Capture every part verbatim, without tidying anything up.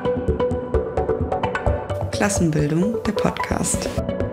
Klassenbildung, der Podcast.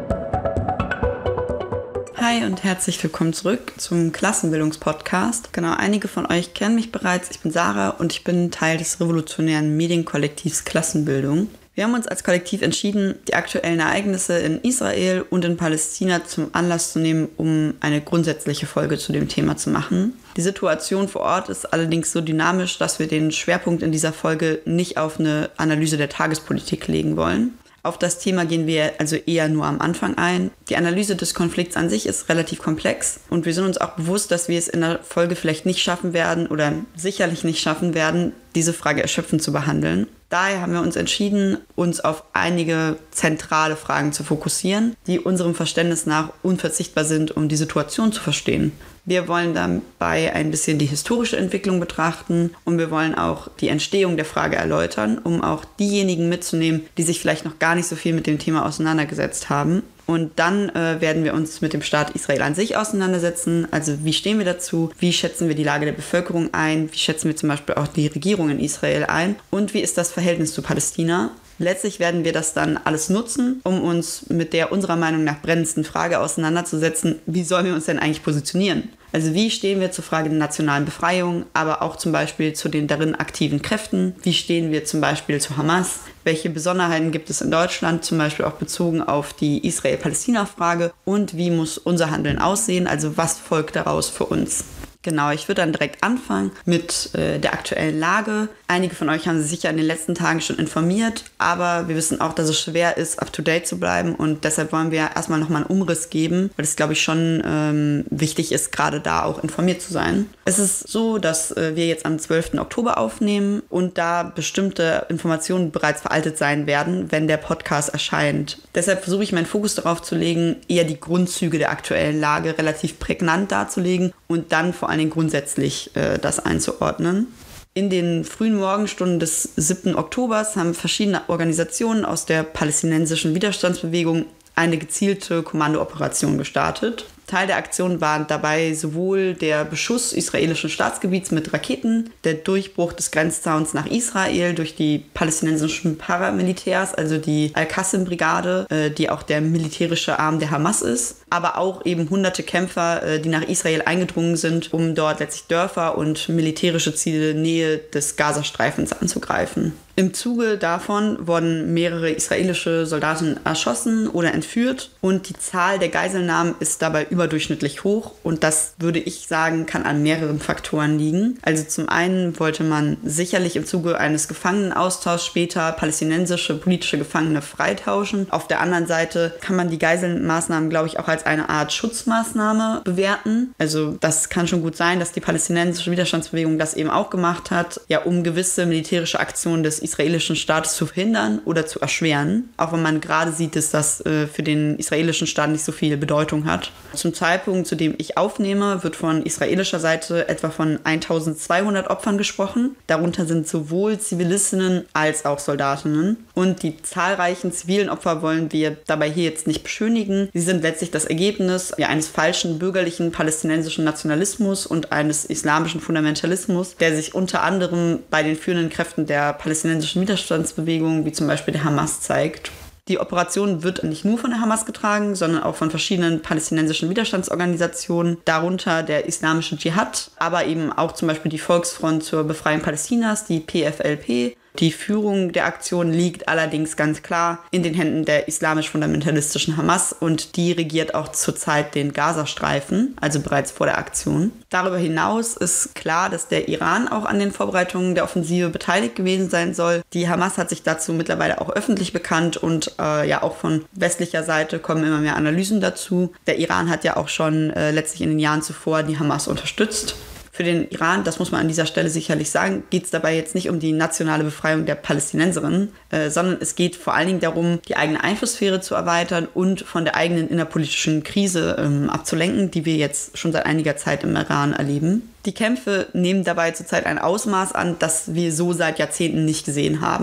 Hi und herzlich willkommen zurück zum Klassenbildungspodcast. Genau, einige von euch kennen mich bereits. Ich bin Sarah und ich bin Teil des revolutionären Medienkollektivs Klassenbildung. Wir haben uns als Kollektiv entschieden, die aktuellen Ereignisse in Israel und in Palästina zum Anlass zu nehmen, um eine grundsätzliche Folge zu dem Thema zu machen. Die Situation vor Ort ist allerdings so dynamisch, dass wir den Schwerpunkt in dieser Folge nicht auf eine Analyse der Tagespolitik legen wollen. Auf das Thema gehen wir also eher nur am Anfang ein. Die Analyse des Konflikts an sich ist relativ komplex und wir sind uns auch bewusst, dass wir es in der Folge vielleicht nicht schaffen werden oder sicherlich nicht schaffen werden, diese Frage erschöpfend zu behandeln. Daher haben wir uns entschieden, uns auf einige zentrale Fragen zu fokussieren, die unserem Verständnis nach unverzichtbar sind, um die Situation zu verstehen. Wir wollen dabei ein bisschen die historische Entwicklung betrachten und wir wollen auch die Entstehung der Frage erläutern, um auch diejenigen mitzunehmen, die sich vielleicht noch gar nicht so viel mit dem Thema auseinandergesetzt haben. Und dann äh, werden wir uns mit dem Staat Israel an sich auseinandersetzen. Also wie stehen wir dazu? Wie schätzen wir die Lage der Bevölkerung ein? Wie schätzen wir zum Beispiel auch die Regierung in Israel ein? Und wie ist das Verhältnis zu Palästina? Letztlich werden wir das dann alles nutzen, um uns mit der unserer Meinung nach brennendsten Frage auseinanderzusetzen, wie sollen wir uns denn eigentlich positionieren? Also wie stehen wir zur Frage der nationalen Befreiung, aber auch zum Beispiel zu den darin aktiven Kräften? Wie stehen wir zum Beispiel zu Hamas? Welche Besonderheiten gibt es in Deutschland, zum Beispiel auch bezogen auf die Israel-Palästina-Frage? Und wie muss unser Handeln aussehen? Also was folgt daraus für uns? Genau, ich würde dann direkt anfangen mit äh, der aktuellen Lage. Einige von euch haben sich sicher in den letzten Tagen schon informiert, aber wir wissen auch, dass es schwer ist, up-to-date zu bleiben und deshalb wollen wir erstmal nochmal einen Umriss geben, weil es, glaube ich, schon ähm, wichtig ist, gerade da auch informiert zu sein. Es ist so, dass äh, wir jetzt am zwölften Oktober aufnehmen und da bestimmte Informationen bereits veraltet sein werden, wenn der Podcast erscheint. Deshalb versuche ich meinen Fokus darauf zu legen, eher die Grundzüge der aktuellen Lage relativ prägnant darzulegen und dann vor allem grundsätzlich äh, das einzuordnen. In den frühen Morgenstunden des siebten Oktobers haben verschiedene Organisationen aus der palästinensischen Widerstandsbewegung eine gezielte Kommandooperation gestartet. Teil der Aktion war dabei sowohl der Beschuss israelischen Staatsgebiets mit Raketen, der Durchbruch des Grenzzauns nach Israel durch die palästinensischen Paramilitärs, also die Al-Qassim-Brigade, äh, die auch der militärische Arm der Hamas ist, aber auch eben hunderte Kämpfer, äh, die nach Israel eingedrungen sind, um dort letztlich Dörfer und militärische Ziele in der Nähe des Gazastreifens anzugreifen. Im Zuge davon wurden mehrere israelische Soldaten erschossen oder entführt und die Zahl der Geiselnahmen ist dabei überdurchschnittlich hoch und das, würde ich sagen, kann an mehreren Faktoren liegen. Also zum einen wollte man sicherlich im Zuge eines Gefangenenaustauschs später palästinensische politische Gefangene freitauschen. Auf der anderen Seite kann man die Geiselmaßnahmen, glaube ich, auch als eine Art Schutzmaßnahme bewerten. Also das kann schon gut sein, dass die palästinensische Widerstandsbewegung das eben auch gemacht hat, ja, um gewisse militärische Aktionen des israelischen Staates zu verhindern oder zu erschweren. Auch wenn man gerade sieht, dass das äh, für den israelischen Staat nicht so viel Bedeutung hat. Zum Zeitpunkt, zu dem ich aufnehme, wird von israelischer Seite etwa von eintausendzweihundert Opfern gesprochen. Darunter sind sowohl Zivilistinnen als auch Soldatinnen. Und die zahlreichen zivilen Opfer wollen wir dabei hier jetzt nicht beschönigen. Sie sind letztlich das Ergebnis ja, eines falschen bürgerlichen palästinensischen Nationalismus und eines islamischen Fundamentalismus, der sich unter anderem bei den führenden Kräften der palästinensischen Widerstandsbewegung, wie zum Beispiel der Hamas, zeigt. Die Operation wird nicht nur von der Hamas getragen, sondern auch von verschiedenen palästinensischen Widerstandsorganisationen, darunter der Islamische Dschihad, aber eben auch zum Beispiel die Volksfront zur Befreiung Palästinas, die P F L P. Die Führung der Aktion liegt allerdings ganz klar in den Händen der islamisch-fundamentalistischen Hamas und die regiert auch zurzeit den Gazastreifen, also bereits vor der Aktion. Darüber hinaus ist klar, dass der Iran auch an den Vorbereitungen der Offensive beteiligt gewesen sein soll. Die Hamas hat sich dazu mittlerweile auch öffentlich bekannt und äh, ja auch von westlicher Seite kommen immer mehr Analysen dazu. Der Iran hat ja auch schon äh, letztlich in den Jahren zuvor die Hamas unterstützt. Für den Iran, das muss man an dieser Stelle sicherlich sagen, geht es dabei jetzt nicht um die nationale Befreiung der Palästinenserinnen, äh, sondern es geht vor allen Dingen darum, die eigene Einflusssphäre zu erweitern und von der eigenen innerpolitischen Krise ähm, abzulenken, die wir jetzt schon seit einiger Zeit im Iran erleben. Die Kämpfe nehmen dabei zurzeit ein Ausmaß an, das wir so seit Jahrzehnten nicht gesehen haben.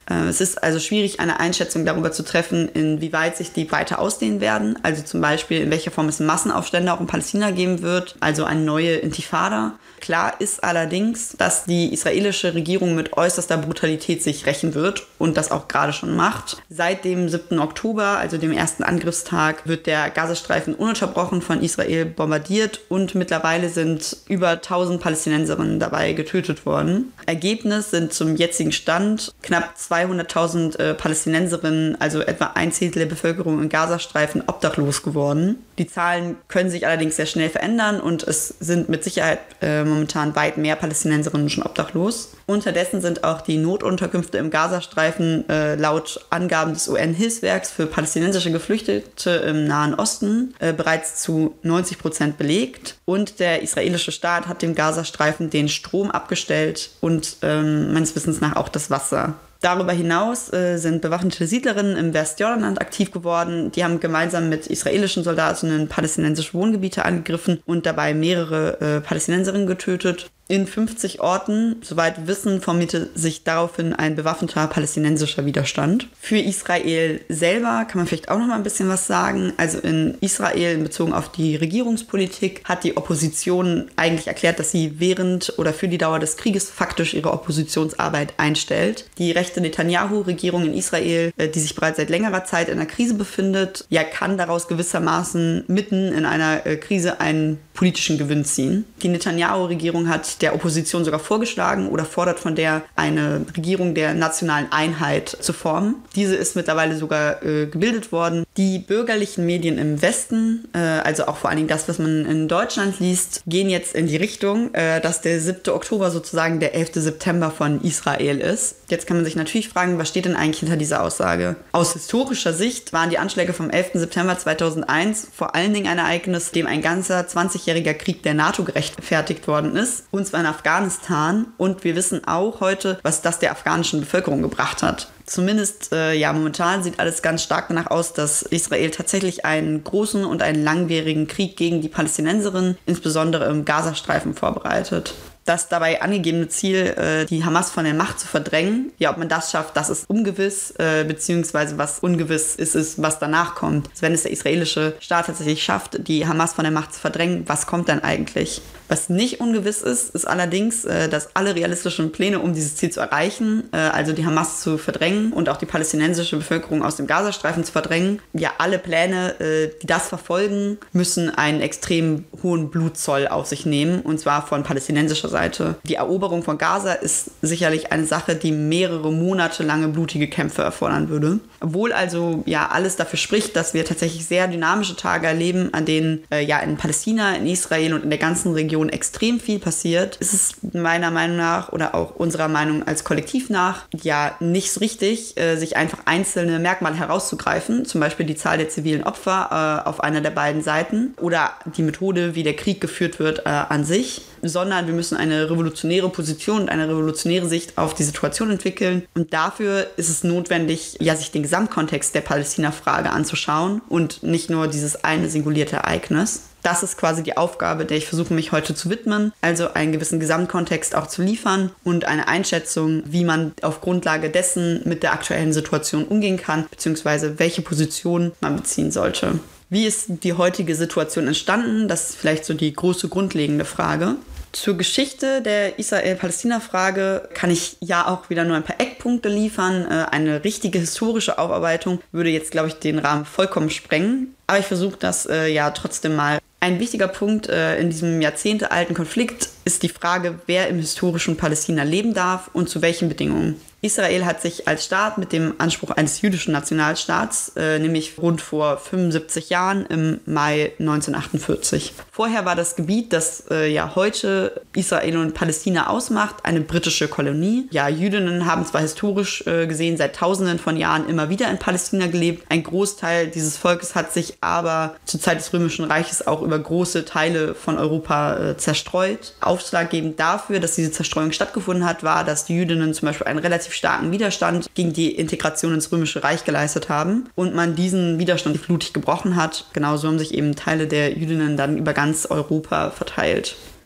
Es ist also schwierig, eine Einschätzung darüber zu treffen, inwieweit sich die weiter ausdehnen werden. Also zum Beispiel, in welcher Form es Massenaufstände auch in Palästina geben wird, also eine neue Intifada. Klar ist allerdings, dass die israelische Regierung mit äußerster Brutalität sich rächen wird und das auch gerade schon macht. Seit dem siebten Oktober, also dem ersten Angriffstag, wird der Gazastreifen ununterbrochen von Israel bombardiert und mittlerweile sind über tausend Palästinenserinnen dabei getötet worden. Ergebnis sind zum jetzigen Stand knapp zweihunderttausend äh, Palästinenserinnen, also etwa ein Zehntel der Bevölkerung im Gazastreifen, obdachlos geworden. Die Zahlen können sich allerdings sehr schnell verändern und es sind mit Sicherheit äh, momentan weit mehr Palästinenserinnen schon obdachlos. Unterdessen sind auch die Notunterkünfte im Gazastreifen äh, laut Angaben des U N-Hilfswerks für palästinensische Geflüchtete im Nahen Osten äh, bereits zu neunzig Prozent belegt. Und der israelische Staat hat dem Gazastreifen den Strom abgestellt und ähm, meines Wissens nach auch das Wasser. Darüber hinaus äh, sind bewaffnete Siedlerinnen im Westjordanland aktiv geworden. Die haben gemeinsam mit israelischen Soldaten palästinensische Wohngebiete angegriffen und dabei mehrere äh, Palästinenserinnen getötet. In fünfzig Orten, soweit wir wissen, formierte sich daraufhin ein bewaffneter palästinensischer Widerstand. Für Israel selber kann man vielleicht auch noch mal ein bisschen was sagen. Also in Israel, bezogen auf die Regierungspolitik, hat die Opposition eigentlich erklärt, dass sie während oder für die Dauer des Krieges faktisch ihre Oppositionsarbeit einstellt. Die rechte Netanyahu-Regierung in Israel, die sich bereits seit längerer Zeit in einer Krise befindet, ja, kann daraus gewissermaßen mitten in einer Krise einen politischen Gewinn ziehen. Die Netanyahu-Regierung hat der Opposition sogar vorgeschlagen oder fordert von der eine Regierung der nationalen Einheit zu formen. Diese ist mittlerweile sogar äh, gebildet worden. Die bürgerlichen Medien im Westen, äh, also auch vor allen Dingen das, was man in Deutschland liest, gehen jetzt in die Richtung, äh, dass der siebte Oktober sozusagen der elfte September von Israel ist. Jetzt kann man sich natürlich fragen, was steht denn eigentlich hinter dieser Aussage? Aus historischer Sicht waren die Anschläge vom elften September zweitausendeins vor allen Dingen ein Ereignis, dem ein ganzer zwanzigjähriger Krieg der NATO gerechtfertigt worden ist, und zwar in Afghanistan. Und wir wissen auch heute, was das der afghanischen Bevölkerung gebracht hat. Zumindest, äh, ja, momentan sieht alles ganz stark danach aus, dass Israel tatsächlich einen großen und einen langwierigen Krieg gegen die Palästinenserinnen, insbesondere im Gazastreifen, vorbereitet. Das dabei angegebene Ziel, äh, die Hamas von der Macht zu verdrängen, ja, ob man das schafft, das ist ungewiss, äh, beziehungsweise was ungewiss ist, ist, was danach kommt. Also wenn es der israelische Staat tatsächlich schafft, die Hamas von der Macht zu verdrängen, was kommt dann eigentlich? Was nicht ungewiss ist, ist allerdings, äh, dass alle realistischen Pläne, um dieses Ziel zu erreichen, äh, also die Hamas zu verdrängen und auch die palästinensische Bevölkerung aus dem Gazastreifen zu verdrängen, ja, alle Pläne, äh, die das verfolgen, müssen einen extrem hohen Blutzoll auf sich nehmen, und zwar von palästinensischer Seite. Die Eroberung von Gaza ist sicherlich eine Sache, die mehrere Monate lange blutige Kämpfe erfordern würde. Obwohl also ja alles dafür spricht, dass wir tatsächlich sehr dynamische Tage erleben, an denen äh, ja in Palästina, in Israel und in der ganzen Region extrem viel passiert, ist es meiner Meinung nach oder auch unserer Meinung als Kollektiv nach ja nicht so richtig, äh, sich einfach einzelne Merkmale herauszugreifen, zum Beispiel die Zahl der zivilen Opfer äh, auf einer der beiden Seiten oder die Methode, wie der Krieg geführt wird, äh, an sich, sondern wir müssen eine revolutionäre Position und eine revolutionäre Sicht auf die Situation entwickeln. Und dafür ist es notwendig, ja, sich den Gesamtkontext der Palästina-Frage anzuschauen und nicht nur dieses eine singulierte Ereignis. Das ist quasi die Aufgabe, der ich versuche, mich heute zu widmen, also einen gewissen Gesamtkontext auch zu liefern und eine Einschätzung, wie man auf Grundlage dessen mit der aktuellen Situation umgehen kann, beziehungsweise welche Position man beziehen sollte. Wie ist die heutige Situation entstanden? Das ist vielleicht so die große grundlegende Frage. Zur Geschichte der Israel-Palästina-Frage kann ich ja auch wieder nur ein paar Eckpunkte liefern. Eine richtige historische Aufarbeitung würde jetzt, glaube ich, den Rahmen vollkommen sprengen. Aber ich versuche das äh, ja trotzdem mal. Ein wichtiger Punkt äh, in diesem jahrzehntealten Konflikt ist die Frage, wer im historischen Palästina leben darf und zu welchen Bedingungen. Israel hat sich als Staat mit dem Anspruch eines jüdischen Nationalstaats, äh, nämlich rund vor fünfundsiebzig Jahren im Mai neunzehnhundertachtundvierzig. Vorher war das Gebiet, das äh, ja heute Israel und Palästina ausmacht, eine britische Kolonie. Ja, Jüdinnen haben zwar historisch äh, gesehen seit Tausenden von Jahren immer wieder in Palästina gelebt. Ein Großteil dieses Volkes hat sich aber zur Zeit des Römischen Reiches auch über große Teile von Europa äh, zerstreut. Ausschlaggebend dafür, dass diese Zerstreuung stattgefunden hat, war, dass die Jüdinnen zum Beispiel einen relativ starken Widerstand gegen die Integration ins Römische Reich geleistet haben und man diesen Widerstand blutig gebrochen hat. Genauso haben sich eben Teile der Jüdinnen dann über ganz Europa verteilt.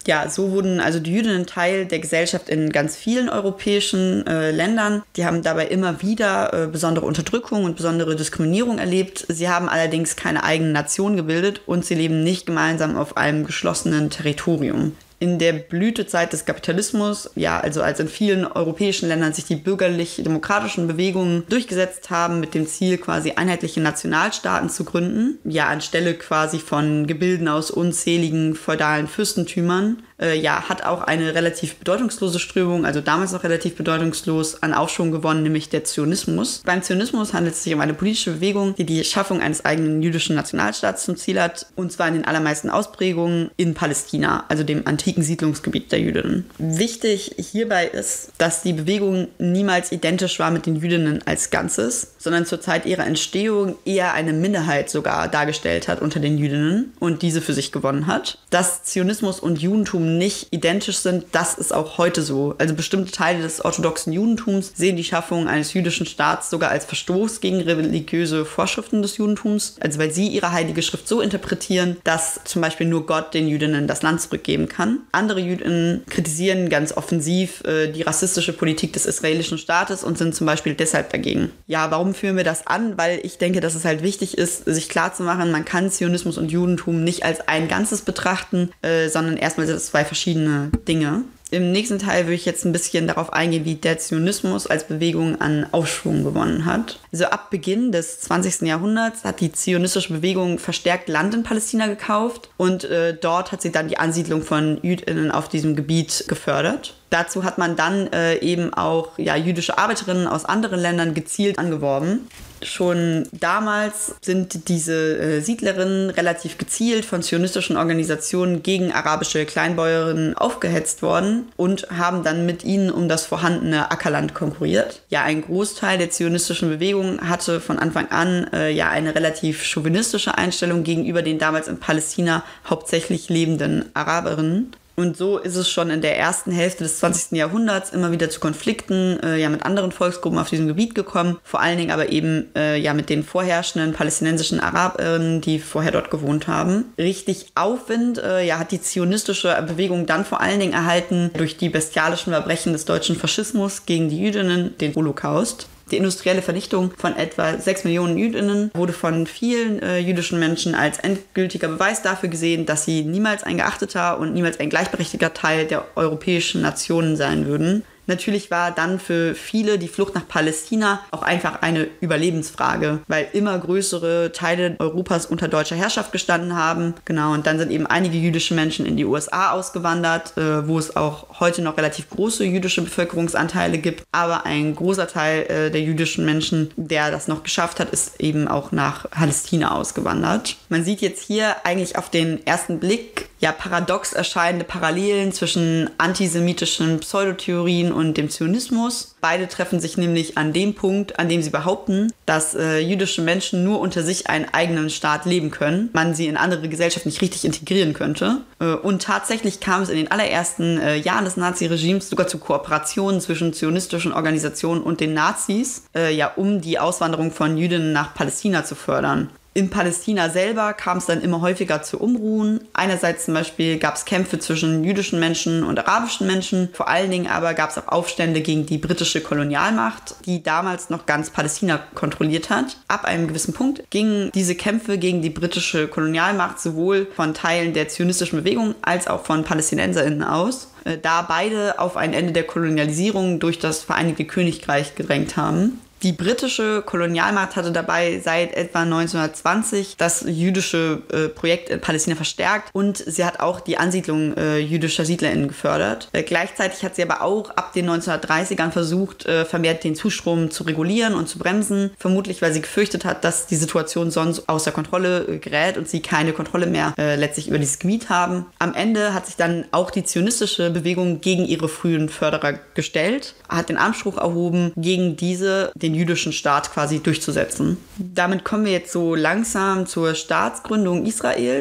Ja, so wurden also die Jüdinnen Teil der Gesellschaft in ganz vielen europäischen äh, Ländern. Die haben dabei immer wieder äh, besondere Unterdrückung und besondere Diskriminierung erlebt. Sie haben allerdings keine eigene Nation gebildet und sie leben nicht gemeinsam auf einem geschlossenen Territorium. In der Blütezeit des Kapitalismus, ja, also als in vielen europäischen Ländern sich die bürgerlich-demokratischen Bewegungen durchgesetzt haben, mit dem Ziel, quasi einheitliche Nationalstaaten zu gründen, ja, anstelle quasi von Gebilden aus unzähligen feudalen Fürstentümern, äh, ja, hat auch eine relativ bedeutungslose Strömung, also damals noch relativ bedeutungslos, an Aufschwung gewonnen, nämlich der Zionismus. Beim Zionismus handelt es sich um eine politische Bewegung, die die Schaffung eines eigenen jüdischen Nationalstaats zum Ziel hat, und zwar in den allermeisten Ausprägungen in Palästina, also dem antiken Siedlungsgebiet der Jüdinnen. Wichtig hierbei ist, dass die Bewegung niemals identisch war mit den Jüdinnen als Ganzes, sondern zur Zeit ihrer Entstehung eher eine Minderheit sogar dargestellt hat unter den Jüdinnen und diese für sich gewonnen hat. Dass Zionismus und Judentum nicht identisch sind, das ist auch heute so. Also bestimmte Teile des orthodoxen Judentums sehen die Schaffung eines jüdischen Staats sogar als Verstoß gegen religiöse Vorschriften des Judentums, also weil sie ihre heilige Schrift so interpretieren, dass zum Beispiel nur Gott den Jüdinnen das Land zurückgeben kann. Andere Jüdinnen kritisieren ganz offensiv äh, die rassistische Politik des israelischen Staates und sind zum Beispiel deshalb dagegen. Ja, warum führen wir das an? Weil ich denke, dass es halt wichtig ist, sich klarzumachen, man kann Zionismus und Judentum nicht als ein Ganzes betrachten, äh, sondern erstmal sind es zwei verschiedene Dinge. Im nächsten Teil würde ich jetzt ein bisschen darauf eingehen, wie der Zionismus als Bewegung an Aufschwung gewonnen hat. Also ab Beginn des zwanzigsten Jahrhunderts hat die zionistische Bewegung verstärkt Land in Palästina gekauft und äh, dort hat sie dann die Ansiedlung von JüdInnen auf diesem Gebiet gefördert. Dazu hat man dann äh, eben auch ja, jüdische Arbeiterinnen aus anderen Ländern gezielt angeworben. Schon damals sind diese äh, Siedlerinnen relativ gezielt von zionistischen Organisationen gegen arabische Kleinbäuerinnen aufgehetzt worden und haben dann mit ihnen um das vorhandene Ackerland konkurriert. Ja, ein Großteil der zionistischen Bewegung hatte von Anfang an äh, ja eine relativ chauvinistische Einstellung gegenüber den damals in Palästina hauptsächlich lebenden Araberinnen. Und so ist es schon in der ersten Hälfte des zwanzigsten Jahrhunderts immer wieder zu Konflikten äh, ja, mit anderen Volksgruppen auf diesem Gebiet gekommen. Vor allen Dingen aber eben äh, ja, mit den vorherrschenden palästinensischen Arabern, die vorher dort gewohnt haben. Richtig Aufwind äh, ja, hat die zionistische Bewegung dann vor allen Dingen erhalten durch die bestialischen Verbrechen des deutschen Faschismus gegen die Jüdinnen, den Holocaust. Die industrielle Vernichtung von etwa sechs Millionen Jüdinnen wurde von vielen äh, jüdischen Menschen als endgültiger Beweis dafür gesehen, dass sie niemals ein geachteter und niemals ein gleichberechtigter Teil der europäischen Nationen sein würden. Natürlich war dann für viele die Flucht nach Palästina auch einfach eine Überlebensfrage, weil immer größere Teile Europas unter deutscher Herrschaft gestanden haben. Genau, und dann sind eben einige jüdische Menschen in die U S A ausgewandert, äh, wo es auch heute noch relativ große jüdische Bevölkerungsanteile gibt. Aber ein großer Teil äh, der jüdischen Menschen, der das noch geschafft hat, ist eben auch nach Palästina ausgewandert. Man sieht jetzt hier eigentlich auf den ersten Blick ja paradox erscheinende Parallelen zwischen antisemitischen Pseudotheorien und dem Zionismus. Beide treffen sich nämlich an dem Punkt, an dem sie behaupten, dass äh, jüdische Menschen nur unter sich einen eigenen Staat leben können, man sie in andere Gesellschaften nicht richtig integrieren könnte. Äh, und tatsächlich kam es in den allerersten äh, Jahren des Nazi-Regimes sogar zu Kooperationen zwischen zionistischen Organisationen und den Nazis, äh, ja, um die Auswanderung von Jüdinnen nach Palästina zu fördern. In Palästina selber kam es dann immer häufiger zu Unruhen. Einerseits zum Beispiel gab es Kämpfe zwischen jüdischen Menschen und arabischen Menschen. Vor allen Dingen aber gab es auch Aufstände gegen die britische Kolonialmacht, die damals noch ganz Palästina kontrolliert hat. Ab einem gewissen Punkt gingen diese Kämpfe gegen die britische Kolonialmacht sowohl von Teilen der zionistischen Bewegung als auch von PalästinenserInnen aus, da beide auf ein Ende der Kolonialisierung durch das Vereinigte Königreich gedrängt haben. Die britische Kolonialmacht hatte dabei seit etwa neunzehnhundertzwanzig das jüdische äh, Projekt in Palästina verstärkt und sie hat auch die Ansiedlung äh, jüdischer SiedlerInnen gefördert. Äh, gleichzeitig hat sie aber auch ab den neunzehnhundertdreißigern versucht, äh, vermehrt den Zustrom zu regulieren und zu bremsen, vermutlich weil sie gefürchtet hat, dass die Situation sonst außer Kontrolle äh, gerät und sie keine Kontrolle mehr äh, letztlich über dieses Gebiet haben. Am Ende hat sich dann auch die zionistische Bewegung gegen ihre frühen Förderer gestellt, hat den Anspruch erhoben, gegen diese den jüdischen Staat quasi durchzusetzen. Damit kommen wir jetzt so langsam zur Staatsgründung Israels.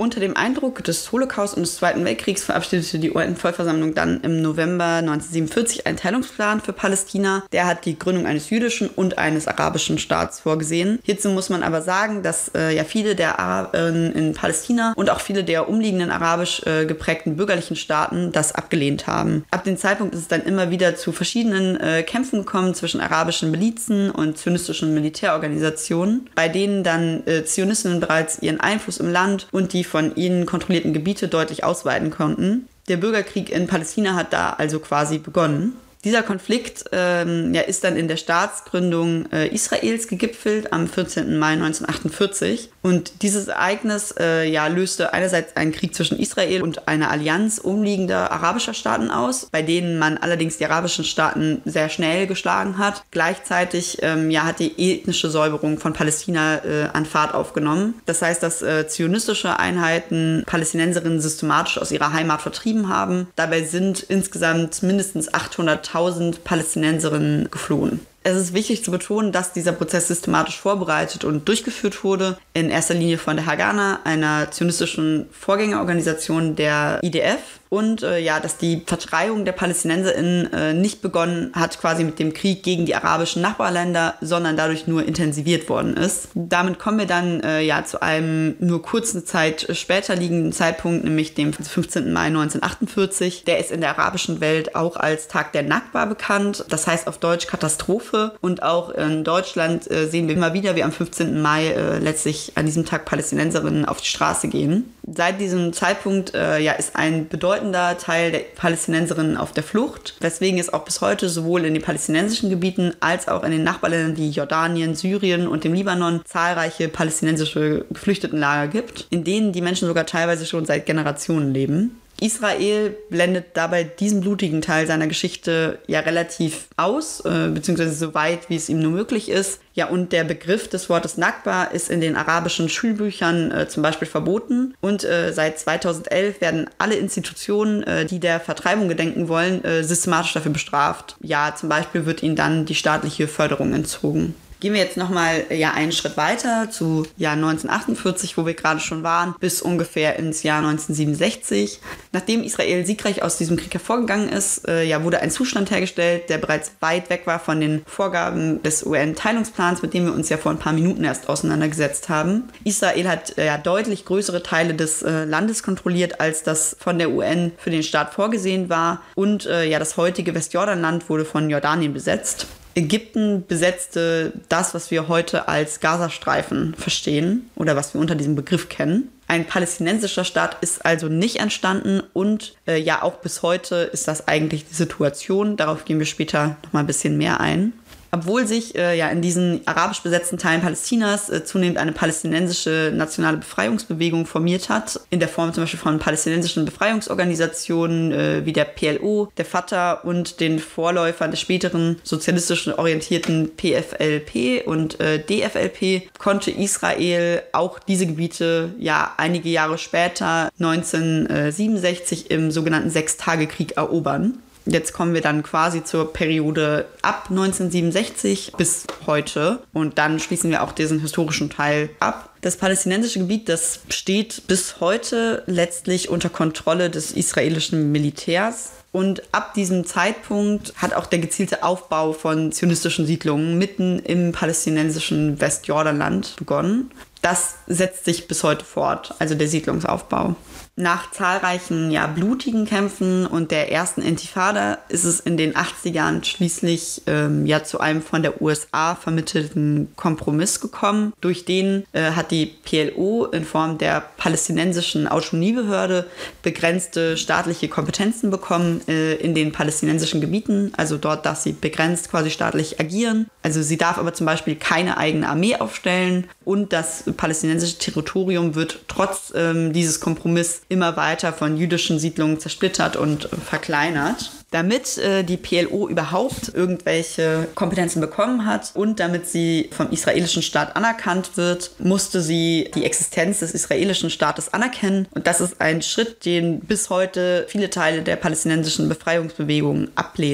Unter dem Eindruck des Holocaust und des Zweiten Weltkriegs verabschiedete die U N-Vollversammlung dann im November neunzehnhundertsiebenundvierzig einen Teilungsplan für Palästina. Der hat die Gründung eines jüdischen und eines arabischen Staats vorgesehen. Hierzu muss man aber sagen, dass äh, ja viele der Araber in Palästina und auch viele der umliegenden arabisch äh, geprägten bürgerlichen Staaten das abgelehnt haben. Ab dem Zeitpunkt ist es dann immer wieder zu verschiedenen äh, Kämpfen gekommen zwischen arabischen Milizen und zionistischen Militärorganisationen, bei denen dann äh, Zionistinnen bereits ihren Einfluss im Land und die von ihnen kontrollierten Gebiete deutlich ausweiten konnten. Der Bürgerkrieg in Palästina hat da also quasi begonnen. Dieser Konflikt ähm, ja, ist dann in der Staatsgründung äh, Israels gegipfelt am vierzehnten Mai neunzehnhundertachtundvierzig. Und dieses Ereignis äh, ja, löste einerseits einen Krieg zwischen Israel und einer Allianz umliegender arabischer Staaten aus, bei denen man allerdings die arabischen Staaten sehr schnell geschlagen hat. Gleichzeitig ähm, ja, hat die ethnische Säuberung von Palästina äh, an Fahrt aufgenommen. Das heißt, dass äh, zionistische Einheiten Palästinenserinnen systematisch aus ihrer Heimat vertrieben haben. Dabei sind insgesamt mindestens achthunderttausend Palästinenserinnen geflohen. Es ist wichtig zu betonen, dass dieser Prozess systematisch vorbereitet und durchgeführt wurde, in erster Linie von der Haganah, einer zionistischen Vorgängerorganisation der I D F. Und äh, ja, dass die Vertreibung der PalästinenserInnen äh, nicht begonnen hat quasi mit dem Krieg gegen die arabischen Nachbarländer, sondern dadurch nur intensiviert worden ist. Damit kommen wir dann äh, ja zu einem nur kurzen Zeit später liegenden Zeitpunkt, nämlich dem fünfzehnten Mai neunzehnhundertachtundvierzig. Der ist in der arabischen Welt auch als Tag der Nakba bekannt, das heißt auf Deutsch Katastrophe. Und auch in Deutschland äh, sehen wir immer wieder, wie am fünfzehnten Mai äh, letztlich an diesem Tag Palästinenserinnen auf die Straße gehen. Seit diesem Zeitpunkt äh, ja, ist ein bedeutender Teil der Palästinenserinnen auf der Flucht, weswegen es auch bis heute sowohl in den palästinensischen Gebieten als auch in den Nachbarländern wie Jordanien, Syrien und dem Libanon zahlreiche palästinensische Geflüchtetenlager gibt, in denen die Menschen sogar teilweise schon seit Generationen leben. Israel blendet dabei diesen blutigen Teil seiner Geschichte ja relativ aus, äh, beziehungsweise so weit, wie es ihm nur möglich ist. Ja, und der Begriff des Wortes Nakba ist in den arabischen Schulbüchern äh, zum Beispiel verboten. Und äh, seit zweitausendelf werden alle Institutionen, äh, die der Vertreibung gedenken wollen, äh, systematisch dafür bestraft. Ja, zum Beispiel wird ihnen dann die staatliche Förderung entzogen. Gehen wir jetzt nochmal ja, einen Schritt weiter zu Jahr neunzehnhundertachtundvierzig, wo wir gerade schon waren, bis ungefähr ins Jahr neunzehnhundertsiebenundsechzig. Nachdem Israel siegreich aus diesem Krieg hervorgegangen ist, äh, ja, wurde ein Zustand hergestellt, der bereits weit weg war von den Vorgaben des U N-Teilungsplans, mit dem wir uns ja vor ein paar Minuten erst auseinandergesetzt haben. Israel hat äh, ja, deutlich größere Teile des äh, Landes kontrolliert, als das von der U N für den Staat vorgesehen war. Und äh, ja, das heutige Westjordanland wurde von Jordanien besetzt. Ägypten besetzte das, was wir heute als Gazastreifen verstehen oder was wir unter diesem Begriff kennen. Ein palästinensischer Staat ist also nicht entstanden und äh, ja auch bis heute ist das eigentlich die Situation. Darauf gehen wir später noch mal ein bisschen mehr ein. Obwohl sich äh, ja in diesen arabisch besetzten Teilen Palästinas äh, zunehmend eine palästinensische nationale Befreiungsbewegung formiert hat, in der Form zum Beispiel von palästinensischen Befreiungsorganisationen äh, wie der P L O, der Fatah und den Vorläufern des späteren sozialistischen orientierten P F L P und äh, D F L P, konnte Israel auch diese Gebiete ja einige Jahre später, neunzehnhundertsiebenundsechzig, im sogenannten Sechstagekrieg erobern. Jetzt kommen wir dann quasi zur Periode ab neunzehnhundertsiebenundsechzig bis heute und dann schließen wir auch diesen historischen Teil ab. Das palästinensische Gebiet, das steht bis heute letztlich unter Kontrolle des israelischen Militärs. Und ab diesem Zeitpunkt hat auch der gezielte Aufbau von zionistischen Siedlungen mitten im palästinensischen Westjordanland begonnen. Das setzt sich bis heute fort, also der Siedlungsaufbau. Nach zahlreichen ja, blutigen Kämpfen und der ersten Intifada ist es in den achtzigern schließlich ähm, ja, zu einem von der U S A vermittelten Kompromiss gekommen. Durch den äh, hat die P L O in Form der palästinensischen Autonomiebehörde begrenzte staatliche Kompetenzen bekommen äh, in den palästinensischen Gebieten. Also dort darf sie begrenzt quasi staatlich agieren. Also sie darf aber zum Beispiel keine eigene Armee aufstellen und das palästinensische Territorium wird trotz ähm, dieses Kompromisses immer weiter von jüdischen Siedlungen zersplittert und äh, verkleinert. Damit äh, die P L O überhaupt irgendwelche Kompetenzen bekommen hat und damit sie vom israelischen Staat anerkannt wird, musste sie die Existenz des israelischen Staates anerkennen. Und das ist ein Schritt, den bis heute viele Teile der palästinensischen Befreiungsbewegung ablehnen.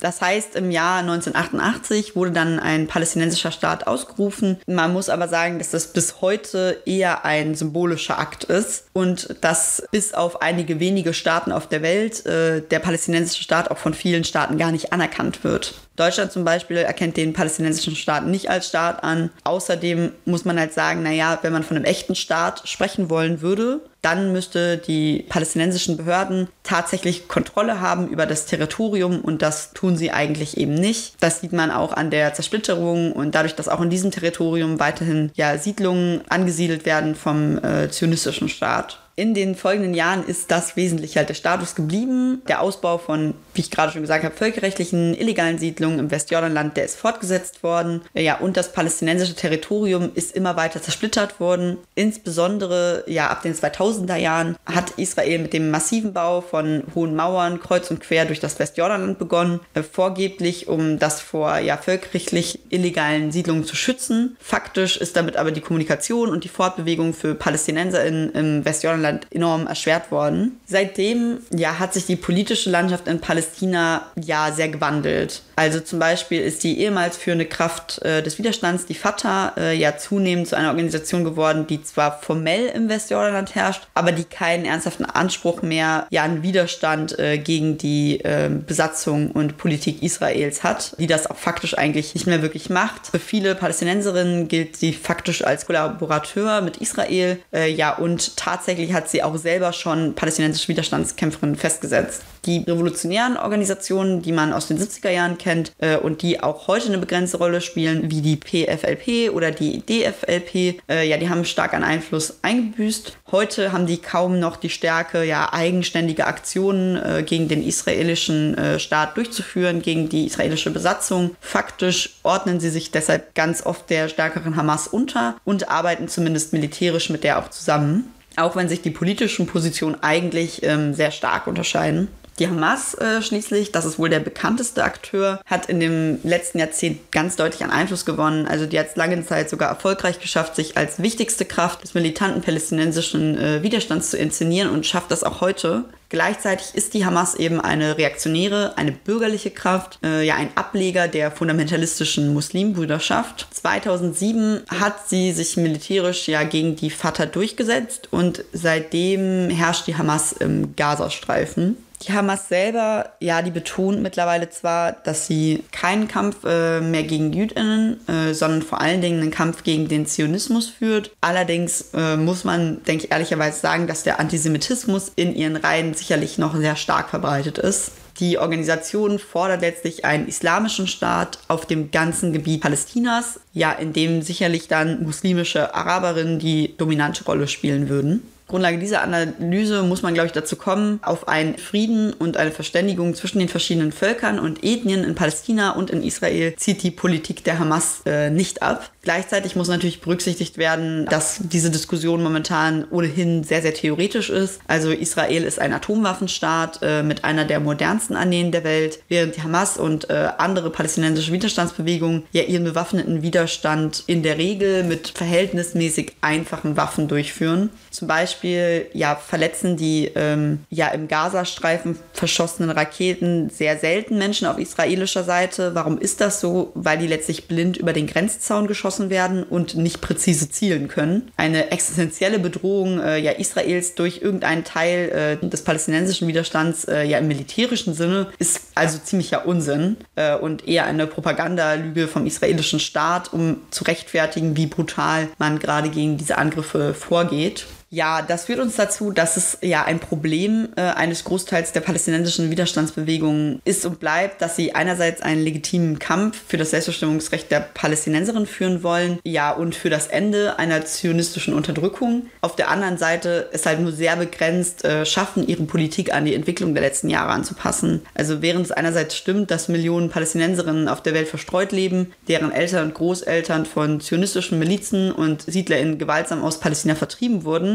Das heißt, im Jahr neunzehnhundertachtundachtzig wurde dann ein palästinensischer Staat ausgerufen. Man muss aber sagen, dass das bis heute eher ein symbolischer Akt ist und dass bis auf einige wenige Staaten auf der Welt äh, der palästinensische Staat auch von vielen Staaten gar nicht anerkannt wird. Deutschland zum Beispiel erkennt den palästinensischen Staat nicht als Staat an. Außerdem muss man halt sagen, naja, wenn man von einem echten Staat sprechen wollen würde, dann müsste die palästinensischen Behörden tatsächlich Kontrolle haben über das Territorium und das tun sie eigentlich eben nicht. Das sieht man auch an der Zersplitterung und dadurch, dass auch in diesem Territorium weiterhin ja, Siedlungen angesiedelt werden vom äh, zionistischen Staat. In den folgenden Jahren ist das wesentlich halt der Status geblieben. Der Ausbau von, wie ich gerade schon gesagt habe, völkerrechtlichen illegalen Siedlungen im Westjordanland, der ist fortgesetzt worden. Ja, und das palästinensische Territorium ist immer weiter zersplittert worden. Insbesondere ja ab den zweitausender Jahren hat Israel mit dem massiven Bau von hohen Mauern kreuz und quer durch das Westjordanland begonnen, äh, vorgeblich um das vor ja völkerrechtlich illegalen Siedlungen zu schützen. Faktisch ist damit aber die Kommunikation und die Fortbewegung für PalästinenserInnen im Westjordanland enorm erschwert worden. Seitdem ja, hat sich die politische Landschaft in Palästina ja sehr gewandelt. Also zum Beispiel ist die ehemals führende Kraft äh, des Widerstands, die Fatah, äh, ja zunehmend zu einer Organisation geworden, die zwar formell im Westjordanland herrscht, aber die keinen ernsthaften Anspruch mehr ja, an Widerstand äh, gegen die äh, Besatzung und Politik Israels hat, die das auch faktisch eigentlich nicht mehr wirklich macht. Für viele Palästinenserinnen gilt sie faktisch als Kollaborateur mit Israel, äh, ja und tatsächlich hat sie auch selber schon palästinensische Widerstandskämpferin festgesetzt. Die revolutionären Organisationen, die man aus den siebziger Jahren kennt äh, und die auch heute eine begrenzte Rolle spielen, wie die P F L P oder die D F L P, äh, ja, die haben stark an Einfluss eingebüßt. Heute haben die kaum noch die Stärke, ja, eigenständige Aktionen äh, gegen den israelischen äh, Staat durchzuführen, gegen die israelische Besatzung. Faktisch ordnen sie sich deshalb ganz oft der stärkeren Hamas unter und arbeiten zumindest militärisch mit der auch zusammen. Auch wenn sich die politischen Positionen eigentlich ähm, sehr stark unterscheiden. Die Hamas äh, schließlich, das ist wohl der bekannteste Akteur, hat in dem letzten Jahrzehnt ganz deutlich an Einfluss gewonnen. Also die hat es lange Zeit sogar erfolgreich geschafft, sich als wichtigste Kraft des militanten palästinensischen äh, Widerstands zu inszenieren und schafft das auch heute. Gleichzeitig ist die Hamas eben eine reaktionäre, eine bürgerliche Kraft, äh, ja ein Ableger der fundamentalistischen Muslimbrüderschaft. zweitausendsieben hat sie sich militärisch ja gegen die Fatah durchgesetzt und seitdem herrscht die Hamas im Gazastreifen. Die Hamas selber, ja, die betont mittlerweile zwar, dass sie keinen Kampf äh, mehr gegen JüdInnen, äh, sondern vor allen Dingen einen Kampf gegen den Zionismus führt. Allerdings äh, muss man, denke ich, ehrlicherweise sagen, dass der Antisemitismus in ihren Reihen sicherlich noch sehr stark verbreitet ist. Die Organisation fordert letztlich einen islamischen Staat auf dem ganzen Gebiet Palästinas, ja, in dem sicherlich dann muslimische Araberinnen die dominante Rolle spielen würden. Grundlage dieser Analyse muss man, glaube ich, dazu kommen, auf einen Frieden und eine Verständigung zwischen den verschiedenen Völkern und Ethnien in Palästina und in Israel zieht die Politik der Hamas äh, nicht ab. Gleichzeitig muss natürlich berücksichtigt werden, dass diese Diskussion momentan ohnehin sehr, sehr theoretisch ist. Also Israel ist ein Atomwaffenstaat äh, mit einer der modernsten Armeen der Welt, während die Hamas und äh, andere palästinensische Widerstandsbewegungen ja ihren bewaffneten Widerstand in der Regel mit verhältnismäßig einfachen Waffen durchführen. Zum Beispiel ja, verletzen die ähm, ja, im Gazastreifen verschossenen Raketen sehr selten Menschen auf israelischer Seite. Warum ist das so? Weil die letztlich blind über den Grenzzaun geschossen werden und nicht präzise zielen können. Eine existenzielle Bedrohung äh, ja, Israels durch irgendeinen Teil äh, des palästinensischen Widerstands äh, ja im militärischen Sinne ist also ziemlicher Unsinn äh, und eher eine Propagandalüge vom israelischen Staat, um zu rechtfertigen, wie brutal man gerade gegen diese Angriffe vorgeht. Ja, das führt uns dazu, dass es ja ein Problem äh, eines Großteils der palästinensischen Widerstandsbewegung ist und bleibt, dass sie einerseits einen legitimen Kampf für das Selbstbestimmungsrecht der Palästinenserinnen führen wollen, ja, und für das Ende einer zionistischen Unterdrückung. Auf der anderen Seite es halt nur sehr begrenzt äh, schaffen, ihre Politik an die Entwicklung der letzten Jahre anzupassen. Also während es einerseits stimmt, dass Millionen Palästinenserinnen auf der Welt verstreut leben, deren Eltern und Großeltern von zionistischen Milizen und SiedlerInnen gewaltsam aus Palästina vertrieben wurden,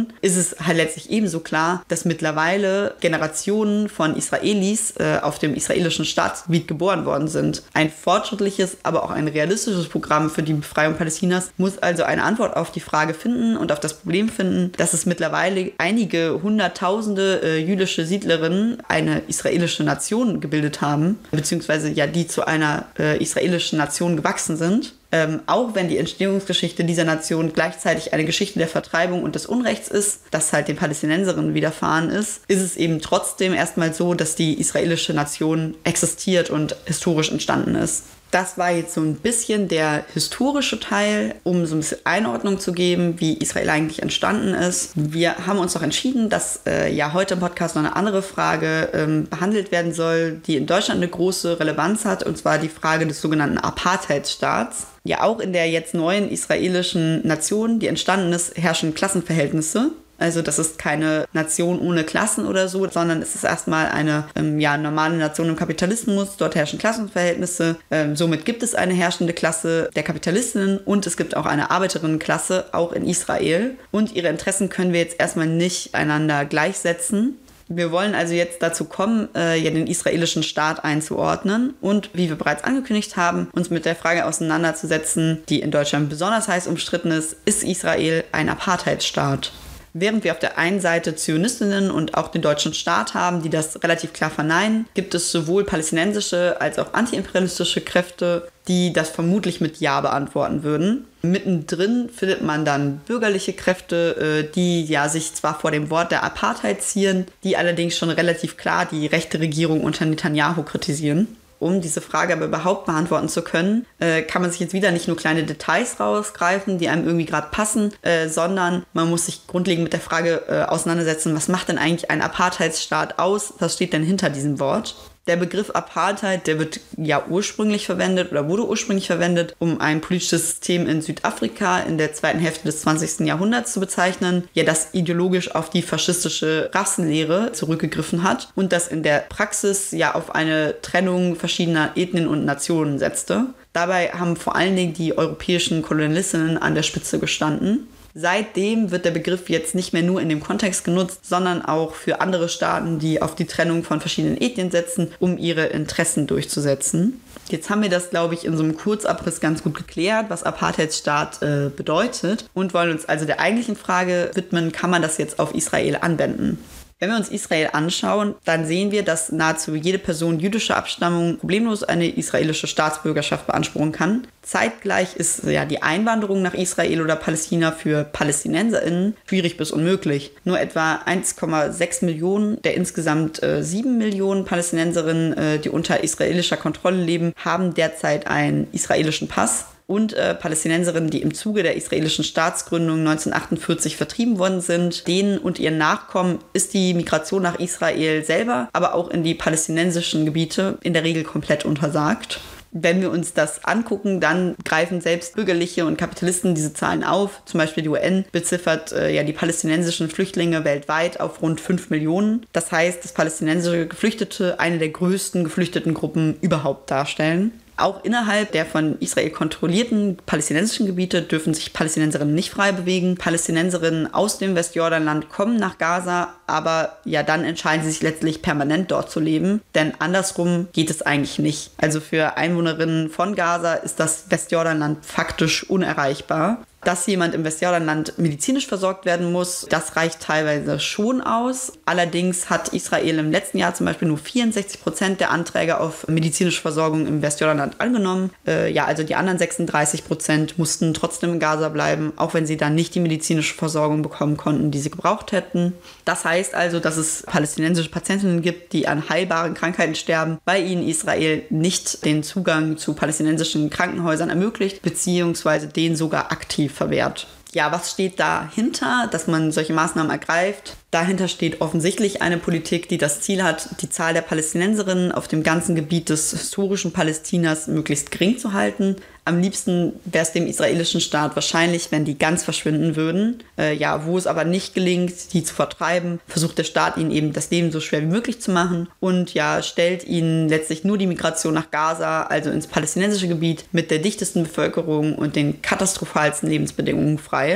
Nation, ist es halt letztlich ebenso klar, dass mittlerweile Generationen von Israelis äh, auf dem israelischen Staatsgebiet geboren worden sind. Ein fortschrittliches, aber auch ein realistisches Programm für die Befreiung Palästinas muss also eine Antwort auf die Frage finden und auf das Problem finden, dass es mittlerweile einige hunderttausende äh, jüdische Siedlerinnen eine israelische Nation gebildet haben, beziehungsweise ja die zu einer äh, israelischen Nation gewachsen sind. Ähm, auch wenn die Entstehungsgeschichte dieser Nation gleichzeitig eine Geschichte der Vertreibung und des Unrechts ist, das halt den Palästinenserinnen widerfahren ist, ist es eben trotzdem erstmal so, dass die israelische Nation existiert und historisch entstanden ist. Das war jetzt so ein bisschen der historische Teil, um so ein bisschen Einordnung zu geben, wie Israel eigentlich entstanden ist. Wir haben uns auch entschieden, dass äh, ja heute im Podcast noch eine andere Frage ähm, behandelt werden soll, die in Deutschland eine große Relevanz hat, und zwar die Frage des sogenannten Apartheidsstaats. Ja, auch in der jetzt neuen israelischen Nation, die entstanden ist, herrschen Klassenverhältnisse. Also das ist keine Nation ohne Klassen oder so, sondern es ist erstmal eine ähm, ja, normale Nation im Kapitalismus. Dort herrschen Klassenverhältnisse. Ähm, somit gibt es eine herrschende Klasse der Kapitalistinnen und es gibt auch eine Arbeiterinnenklasse, auch in Israel. Und ihre Interessen können wir jetzt erstmal nicht einander gleichsetzen. Wir wollen also jetzt dazu kommen, äh, ja, den israelischen Staat einzuordnen und, wie wir bereits angekündigt haben, uns mit der Frage auseinanderzusetzen, die in Deutschland besonders heiß umstritten ist: Ist Israel ein Apartheidsstaat? Während wir auf der einen Seite Zionistinnen und auch den deutschen Staat haben, die das relativ klar verneinen, gibt es sowohl palästinensische als auch antiimperialistische Kräfte, die das vermutlich mit Ja beantworten würden. Mittendrin findet man dann bürgerliche Kräfte, die ja sich zwar vor dem Wort der Apartheid zieren, die allerdings schon relativ klar die rechte Regierung unter Netanyahu kritisieren. Um diese Frage aber überhaupt beantworten zu können, äh, kann man sich jetzt wieder nicht nur kleine Details rausgreifen, die einem irgendwie gerade passen, äh, sondern man muss sich grundlegend mit der Frage äh, auseinandersetzen, was macht denn eigentlich ein Apartheidsstaat aus? Was steht denn hinter diesem Wort? Der Begriff Apartheid, der wird ja ursprünglich verwendet oder wurde ursprünglich verwendet, um ein politisches System in Südafrika in der zweiten Hälfte des zwanzigsten Jahrhunderts zu bezeichnen, ja, das ideologisch auf die faschistische Rassenlehre zurückgegriffen hat und das in der Praxis ja auf eine Trennung verschiedener Ethnien und Nationen setzte. Dabei haben vor allen Dingen die europäischen Kolonialistinnen an der Spitze gestanden. Seitdem wird der Begriff jetzt nicht mehr nur in dem Kontext genutzt, sondern auch für andere Staaten, die auf die Trennung von verschiedenen Ethnien setzen, um ihre Interessen durchzusetzen. Jetzt haben wir das, glaube ich, in so einem Kurzabriss ganz gut geklärt, was Apartheidsstaat äh, bedeutet, und wollen uns also der eigentlichen Frage widmen: Kann man das jetzt auf Israel anwenden? Wenn wir uns Israel anschauen, dann sehen wir, dass nahezu jede Person jüdischer Abstammung problemlos eine israelische Staatsbürgerschaft beanspruchen kann. Zeitgleich ist ja die Einwanderung nach Israel oder Palästina für PalästinenserInnen schwierig bis unmöglich. Nur etwa eins Komma sechs Millionen der insgesamt äh, sieben Millionen Palästinenserinnen, äh, die unter israelischer Kontrolle leben, haben derzeit einen israelischen Pass. Und äh, Palästinenserinnen, die im Zuge der israelischen Staatsgründung neunzehnhundertachtundvierzig vertrieben worden sind. Denen und ihren Nachkommen ist die Migration nach Israel selber, aber auch in die palästinensischen Gebiete in der Regel komplett untersagt. Wenn wir uns das angucken, dann greifen selbst Bürgerliche und Kapitalisten diese Zahlen auf. Zum Beispiel die U N beziffert äh, ja die palästinensischen Flüchtlinge weltweit auf rund fünf Millionen. Das heißt, dass palästinensische Geflüchtete eine der größten Geflüchtetengruppen überhaupt darstellen. Auch innerhalb der von Israel kontrollierten palästinensischen Gebiete dürfen sich Palästinenserinnen nicht frei bewegen. Palästinenserinnen aus dem Westjordanland kommen nach Gaza, aber ja, dann entscheiden sie sich letztlich permanent dort zu leben, denn andersrum geht es eigentlich nicht. Also für Einwohnerinnen von Gaza ist das Westjordanland faktisch unerreichbar. Dass jemand im Westjordanland medizinisch versorgt werden muss, das reicht teilweise schon aus. Allerdings hat Israel im letzten Jahr zum Beispiel nur vierundsechzig Prozent der Anträge auf medizinische Versorgung im Westjordanland angenommen. Äh, ja, also die anderen sechsunddreißig Prozent mussten trotzdem in Gaza bleiben, auch wenn sie dann nicht die medizinische Versorgung bekommen konnten, die sie gebraucht hätten. Das heißt also, dass es palästinensische Patientinnen gibt, die an heilbaren Krankheiten sterben, weil ihnen Israel nicht den Zugang zu palästinensischen Krankenhäusern ermöglicht, beziehungsweise den sogar aktiv verwehrt. Ja, was steht dahinter, dass man solche Maßnahmen ergreift? Dahinter steht offensichtlich eine Politik, die das Ziel hat, die Zahl der Palästinenserinnen auf dem ganzen Gebiet des historischen Palästinas möglichst gering zu halten. Am liebsten wäre es dem israelischen Staat wahrscheinlich, wenn die ganz verschwinden würden. Äh, ja, wo es aber nicht gelingt, die zu vertreiben, versucht der Staat ihnen eben das Leben so schwer wie möglich zu machen und ja, stellt ihnen letztlich nur die Migration nach Gaza, also ins palästinensische Gebiet, mit der dichtesten Bevölkerung und den katastrophalsten Lebensbedingungen frei.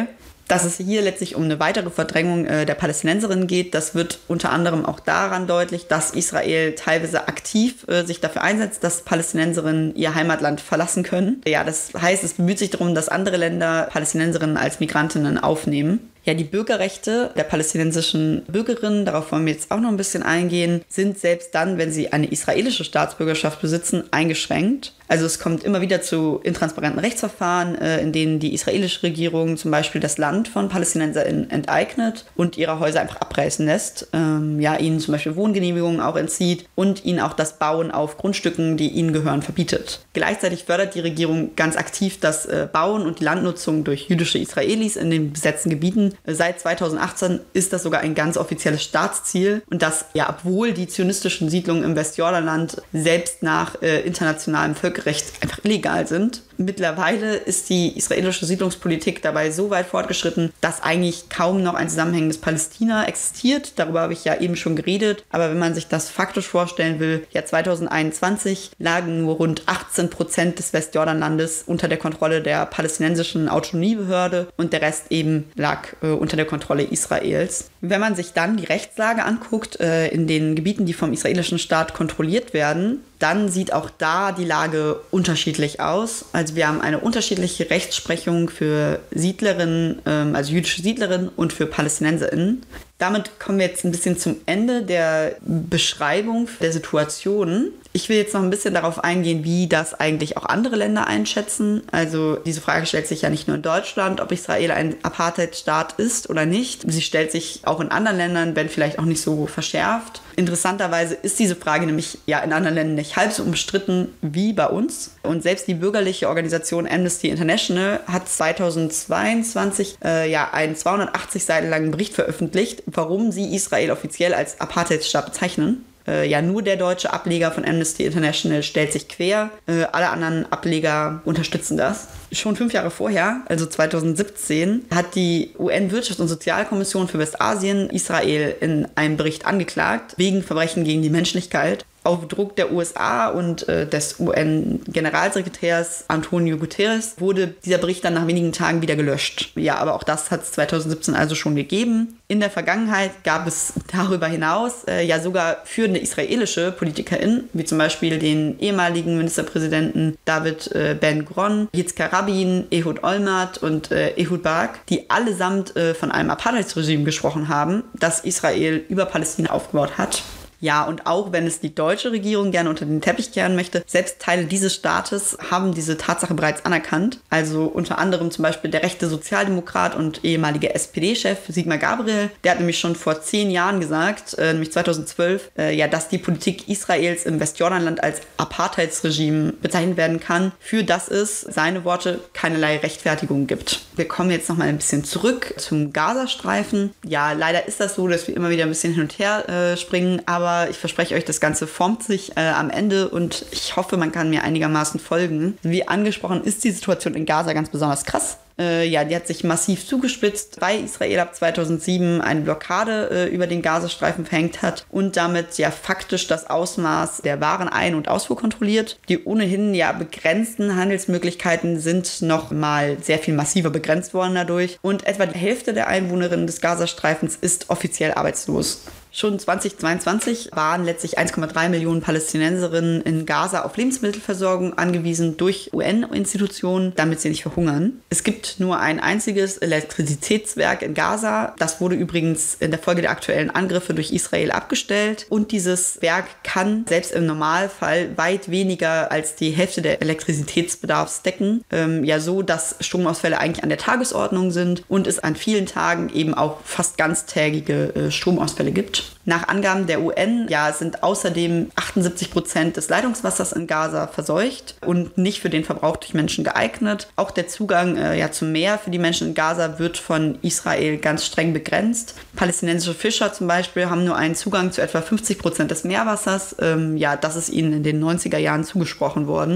Dass es hier letztlich um eine weitere Verdrängung äh, der Palästinenserinnen geht, das wird unter anderem auch daran deutlich, dass Israel teilweise aktiv äh, sich dafür einsetzt, dass Palästinenserinnen ihr Heimatland verlassen können. Ja, das heißt, es bemüht sich darum, dass andere Länder Palästinenserinnen als Migrantinnen aufnehmen. Ja, die Bürgerrechte der palästinensischen Bürgerinnen, darauf wollen wir jetzt auch noch ein bisschen eingehen, sind selbst dann, wenn sie eine israelische Staatsbürgerschaft besitzen, eingeschränkt. Also es kommt immer wieder zu intransparenten Rechtsverfahren, in denen die israelische Regierung zum Beispiel das Land von PalästinenserInnen enteignet und ihre Häuser einfach abreißen lässt. Ähm, ja, ihnen zum Beispiel Wohngenehmigungen auch entzieht und ihnen auch das Bauen auf Grundstücken, die ihnen gehören, verbietet. Gleichzeitig fördert die Regierung ganz aktiv das äh, Bauen und die Landnutzung durch jüdische Israelis in den besetzten Gebieten. Seit zweitausendachtzehn ist das sogar ein ganz offizielles Staatsziel und das, ja, obwohl die zionistischen Siedlungen im Westjordanland selbst nach äh, internationalem Völkerrecht einfach illegal sind. Mittlerweile ist die israelische Siedlungspolitik dabei so weit fortgeschritten, dass eigentlich kaum noch ein zusammenhängendes Palästina existiert. Darüber habe ich ja eben schon geredet. Aber wenn man sich das faktisch vorstellen will, ja, zweitausendeinundzwanzig lagen nur rund achtzehn Prozent des Westjordanlandes unter der Kontrolle der palästinensischen Autonomiebehörde und der Rest eben lag äh, unter der Kontrolle Israels. Wenn man sich dann die Rechtslage anguckt, äh, in den Gebieten, die vom israelischen Staat kontrolliert werden, dann sieht auch da die Lage unterschiedlich aus. Also wir haben eine unterschiedliche Rechtsprechung für Siedlerinnen, ähm, also jüdische Siedlerinnen und für PalästinenserInnen. Damit kommen wir jetzt ein bisschen zum Ende der Beschreibung der Situation. Ich will jetzt noch ein bisschen darauf eingehen, wie das eigentlich auch andere Länder einschätzen. Also diese Frage stellt sich ja nicht nur in Deutschland, ob Israel ein Apartheidstaat ist oder nicht. Sie stellt sich auch in anderen Ländern, wenn vielleicht auch nicht so verschärft. Interessanterweise ist diese Frage nämlich ja in anderen Ländern nicht halb so umstritten wie bei uns. Und selbst die bürgerliche Organisation Amnesty International hat zweitausendzweiundzwanzig äh, ja einen zweihundertachtzig Seiten langen Bericht veröffentlicht, warum sie Israel offiziell als Apartheidsstaat bezeichnen. Äh, ja, nur der deutsche Ableger von Amnesty International stellt sich quer. Äh, alle anderen Ableger unterstützen das. Schon fünf Jahre vorher, also zweitausendsiebzehn, hat die U N-Wirtschafts- und Sozialkommission für Westasien Israel in einem Bericht angeklagt, wegen Verbrechen gegen die Menschlichkeit. Auf Druck der U S A und äh, des U N-Generalsekretärs Antonio Guterres wurde dieser Bericht dann nach wenigen Tagen wieder gelöscht. Ja, aber auch das hat es zweitausendsiebzehn also schon gegeben. In der Vergangenheit gab es darüber hinaus äh, ja sogar führende israelische PolitikerInnen, wie zum Beispiel den ehemaligen Ministerpräsidenten David äh, Ben-Gurion, Yitzhak Rabin, Ehud Olmert und äh, Ehud Barak, die allesamt äh, von einem Apartheidsregime gesprochen haben, das Israel über Palästina aufgebaut hat. Ja, und auch wenn es die deutsche Regierung gerne unter den Teppich kehren möchte, selbst Teile dieses Staates haben diese Tatsache bereits anerkannt. Also unter anderem zum Beispiel der rechte Sozialdemokrat und ehemalige S P D-Chef Sigmar Gabriel, der hat nämlich schon vor zehn Jahren gesagt, äh, nämlich zweitausendzwölf, äh, ja, dass die Politik Israels im Westjordanland als Apartheidsregime bezeichnet werden kann, für das es, seine Worte, keinerlei Rechtfertigung gibt. Wir kommen jetzt nochmal ein bisschen zurück zum Gazastreifen. Ja, leider ist das so, dass wir immer wieder ein bisschen hin und her äh, springen, aber ich verspreche euch, das Ganze formt sich äh, am Ende und ich hoffe, man kann mir einigermaßen folgen. Wie angesprochen ist die Situation in Gaza ganz besonders krass. Äh, ja, die hat sich massiv zugespitzt, weil Israel ab zweitausendsieben eine Blockade äh, über den Gazastreifen verhängt hat und damit ja faktisch das Ausmaß der Warenein- und Ausfuhr kontrolliert. Die ohnehin ja begrenzten Handelsmöglichkeiten sind noch mal sehr viel massiver begrenzt worden dadurch und etwa die Hälfte der Einwohnerinnen des Gazastreifens ist offiziell arbeitslos. Schon zweitausendzweiundzwanzig waren letztlich eins Komma drei Millionen Palästinenserinnen in Gaza auf Lebensmittelversorgung angewiesen durch U N-Institutionen, damit sie nicht verhungern. Es gibt nur ein einziges Elektrizitätswerk in Gaza. Das wurde übrigens in der Folge der aktuellen Angriffe durch Israel abgestellt. Und dieses Werk kann selbst im Normalfall weit weniger als die Hälfte der Elektrizitätsbedarfs decken. Ähm, ja, so, dass Stromausfälle eigentlich an der Tagesordnung sind und es an vielen Tagen eben auch fast ganztägige äh, Stromausfälle gibt. Nach Angaben der U N ja, sind außerdem achtundsiebzig Prozent des Leitungswassers in Gaza verseucht und nicht für den Verbrauch durch Menschen geeignet. Auch der Zugang äh, ja, zum Meer für die Menschen in Gaza wird von Israel ganz streng begrenzt. Palästinensische Fischer zum Beispiel haben nur einen Zugang zu etwa fünfzig Prozent des Meerwassers. Ähm, ja, das ist ihnen in den neunziger Jahren zugesprochen worden.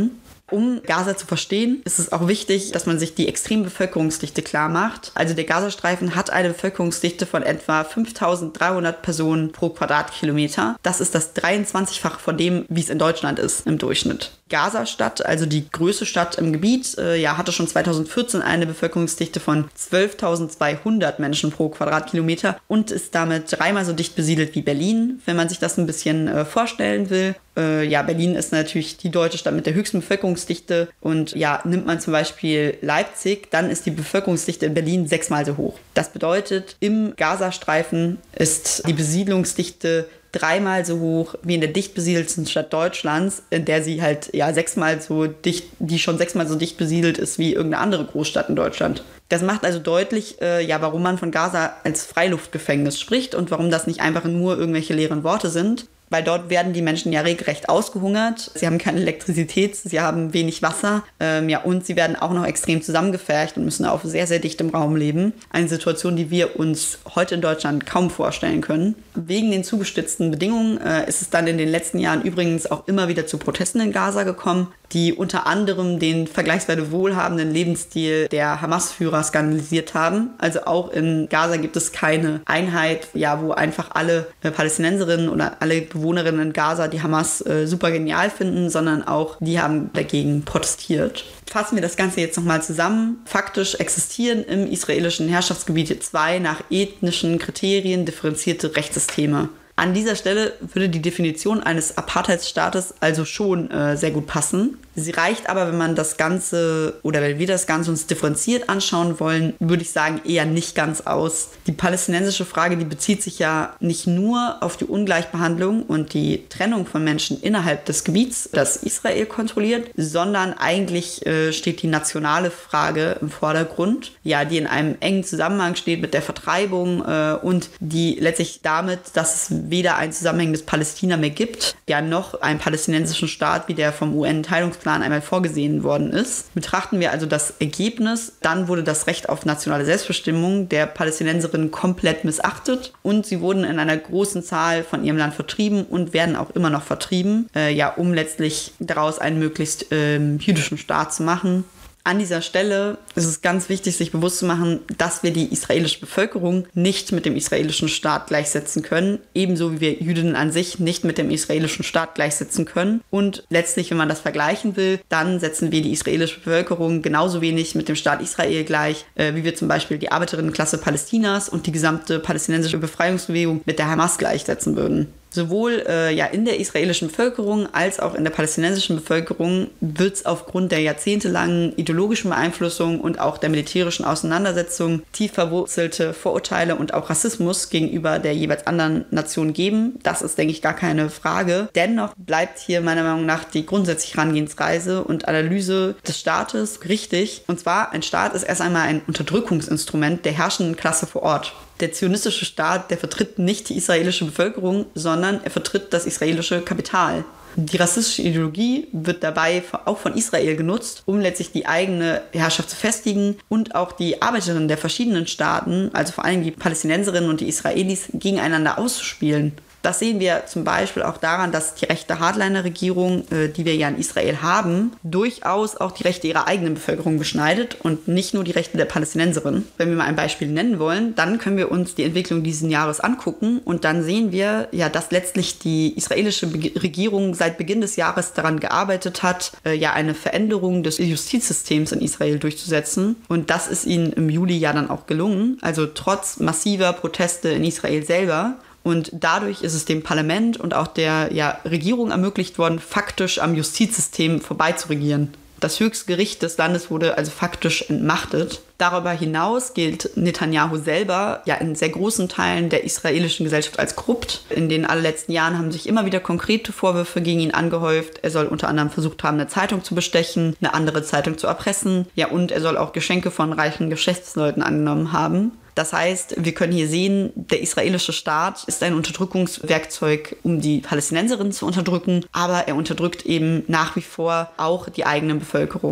Um Gaza zu verstehen, ist es auch wichtig, dass man sich die extreme Bevölkerungsdichte klar macht. Also der Gazastreifen hat eine Bevölkerungsdichte von etwa fünftausenddreihundert Personen pro Quadratkilometer. Das ist das dreiundzwanzigfache von dem, wie es in Deutschland ist im Durchschnitt. Gaza-Stadt, also die größte Stadt im Gebiet, äh, ja, hatte schon zweitausendvierzehn eine Bevölkerungsdichte von zwölftausendzweihundert Menschen pro Quadratkilometer und ist damit dreimal so dicht besiedelt wie Berlin, wenn man sich das ein bisschen äh, vorstellen will. Äh, ja, Berlin ist natürlich die deutsche Stadt mit der höchsten Bevölkerungsdichte und ja, nimmt man zum Beispiel Leipzig, dann ist die Bevölkerungsdichte in Berlin sechsmal so hoch. Das bedeutet, im Gazastreifen ist die Besiedlungsdichte dreimal so hoch wie in der dicht besiedelsten Stadt Deutschlands, in der sie halt ja sechsmal so dicht, die schon sechsmal so dicht besiedelt ist wie irgendeine andere Großstadt in Deutschland. Das macht also deutlich, äh, ja, warum man von Gaza als Freiluftgefängnis spricht und warum das nicht einfach nur irgendwelche leeren Worte sind. Weil dort werden die Menschen ja regelrecht ausgehungert. Sie haben keine Elektrizität, sie haben wenig Wasser, ähm, ja, und sie werden auch noch extrem zusammengefercht und müssen auf sehr, sehr dichtem Raum leben. Eine Situation, die wir uns heute in Deutschland kaum vorstellen können. Wegen den zugestitzten Bedingungen äh, ist es dann in den letzten Jahren übrigens auch immer wieder zu Protesten in Gaza gekommen, die unter anderem den vergleichsweise wohlhabenden Lebensstil der Hamas-Führer skandalisiert haben. Also auch in Gaza gibt es keine Einheit, ja, wo einfach alle äh, Palästinenserinnen oder alle Bewohnerinnen in Gaza die Hamas äh, super genial finden, sondern auch die haben dagegen protestiert. Fassen wir das Ganze jetzt nochmal zusammen. Faktisch existieren im israelischen Herrschaftsgebiet zwei nach ethnischen Kriterien differenzierte Rechtssysteme. An dieser Stelle würde die Definition eines Apartheidsstaates also schon äh, sehr gut passen. Sie reicht aber, wenn man das Ganze oder wenn wir das Ganze uns differenziert anschauen wollen, würde ich sagen, eher nicht ganz aus. Die palästinensische Frage, die bezieht sich ja nicht nur auf die Ungleichbehandlung und die Trennung von Menschen innerhalb des Gebiets, das Israel kontrolliert, sondern eigentlich äh, steht die nationale Frage im Vordergrund, ja, die in einem engen Zusammenhang steht mit der Vertreibung äh, und die letztlich damit, dass es weder ein zusammenhängendes Palästina mehr gibt, ja noch einen palästinensischen Staat, wie der vom U N-Teilungsplan einmal vorgesehen worden ist. Betrachten wir also das Ergebnis, dann wurde das Recht auf nationale Selbstbestimmung der Palästinenserinnen komplett missachtet und sie wurden in einer großen Zahl von ihrem Land vertrieben und werden auch immer noch vertrieben, äh, ja, um letztlich daraus einen möglichst äh, jüdischen Staat zu machen. An dieser Stelle ist es ganz wichtig, sich bewusst zu machen, dass wir die israelische Bevölkerung nicht mit dem israelischen Staat gleichsetzen können, ebenso wie wir Jüdinnen an sich nicht mit dem israelischen Staat gleichsetzen können. Und letztlich, wenn man das vergleichen will, dann setzen wir die israelische Bevölkerung genauso wenig mit dem Staat Israel gleich, äh, wie wir zum Beispiel die Arbeiterinnenklasse Palästinas und die gesamte palästinensische Befreiungsbewegung mit der Hamas gleichsetzen würden. Sowohl äh, ja, in der israelischen Bevölkerung als auch in der palästinensischen Bevölkerung wird es aufgrund der jahrzehntelangen ideologischen Beeinflussung und auch der militärischen Auseinandersetzung tief verwurzelte Vorurteile und auch Rassismus gegenüber der jeweils anderen Nation geben. Das ist, denke ich, gar keine Frage. Dennoch bleibt hier meiner Meinung nach die grundsätzliche Herangehensweise und Analyse des Staates richtig. Und zwar, ein Staat ist erst einmal ein Unterdrückungsinstrument der herrschenden Klasse vor Ort. Der zionistische Staat, der vertritt nicht die israelische Bevölkerung, sondern er vertritt das israelische Kapital. Die rassistische Ideologie wird dabei auch von Israel genutzt, um letztlich die eigene Herrschaft zu festigen und auch die Arbeiterinnen der verschiedenen Staaten, also vor allem die Palästinenserinnen und die Israelis, gegeneinander auszuspielen. Das sehen wir zum Beispiel auch daran, dass die rechte Hardliner-Regierung, äh, die wir ja in Israel haben, durchaus auch die Rechte ihrer eigenen Bevölkerung beschneidet und nicht nur die Rechte der Palästinenserinnen. Wenn wir mal ein Beispiel nennen wollen, dann können wir uns die Entwicklung dieses Jahres angucken und dann sehen wir ja, dass letztlich die israelische Be- Regierung seit Beginn des Jahres daran gearbeitet hat, äh, ja eine Veränderung des Justizsystems in Israel durchzusetzen. Und das ist ihnen im Juli ja dann auch gelungen, also trotz massiver Proteste in Israel selber. Und dadurch ist es dem Parlament und auch der ja, Regierung ermöglicht worden, faktisch am Justizsystem vorbeizuregieren. Das höchste Gericht des Landes wurde also faktisch entmachtet. Darüber hinaus gilt Netanyahu selber ja in sehr großen Teilen der israelischen Gesellschaft als korrupt. In den allerletzten Jahren haben sich immer wieder konkrete Vorwürfe gegen ihn angehäuft. Er soll unter anderem versucht haben, eine Zeitung zu bestechen, eine andere Zeitung zu erpressen. Ja, und er soll auch Geschenke von reichen Geschäftsleuten angenommen haben. Das heißt, wir können hier sehen, der israelische Staat ist ein Unterdrückungswerkzeug, um die Palästinenserinnen zu unterdrücken, aber er unterdrückt eben nach wie vor auch die eigene Bevölkerung.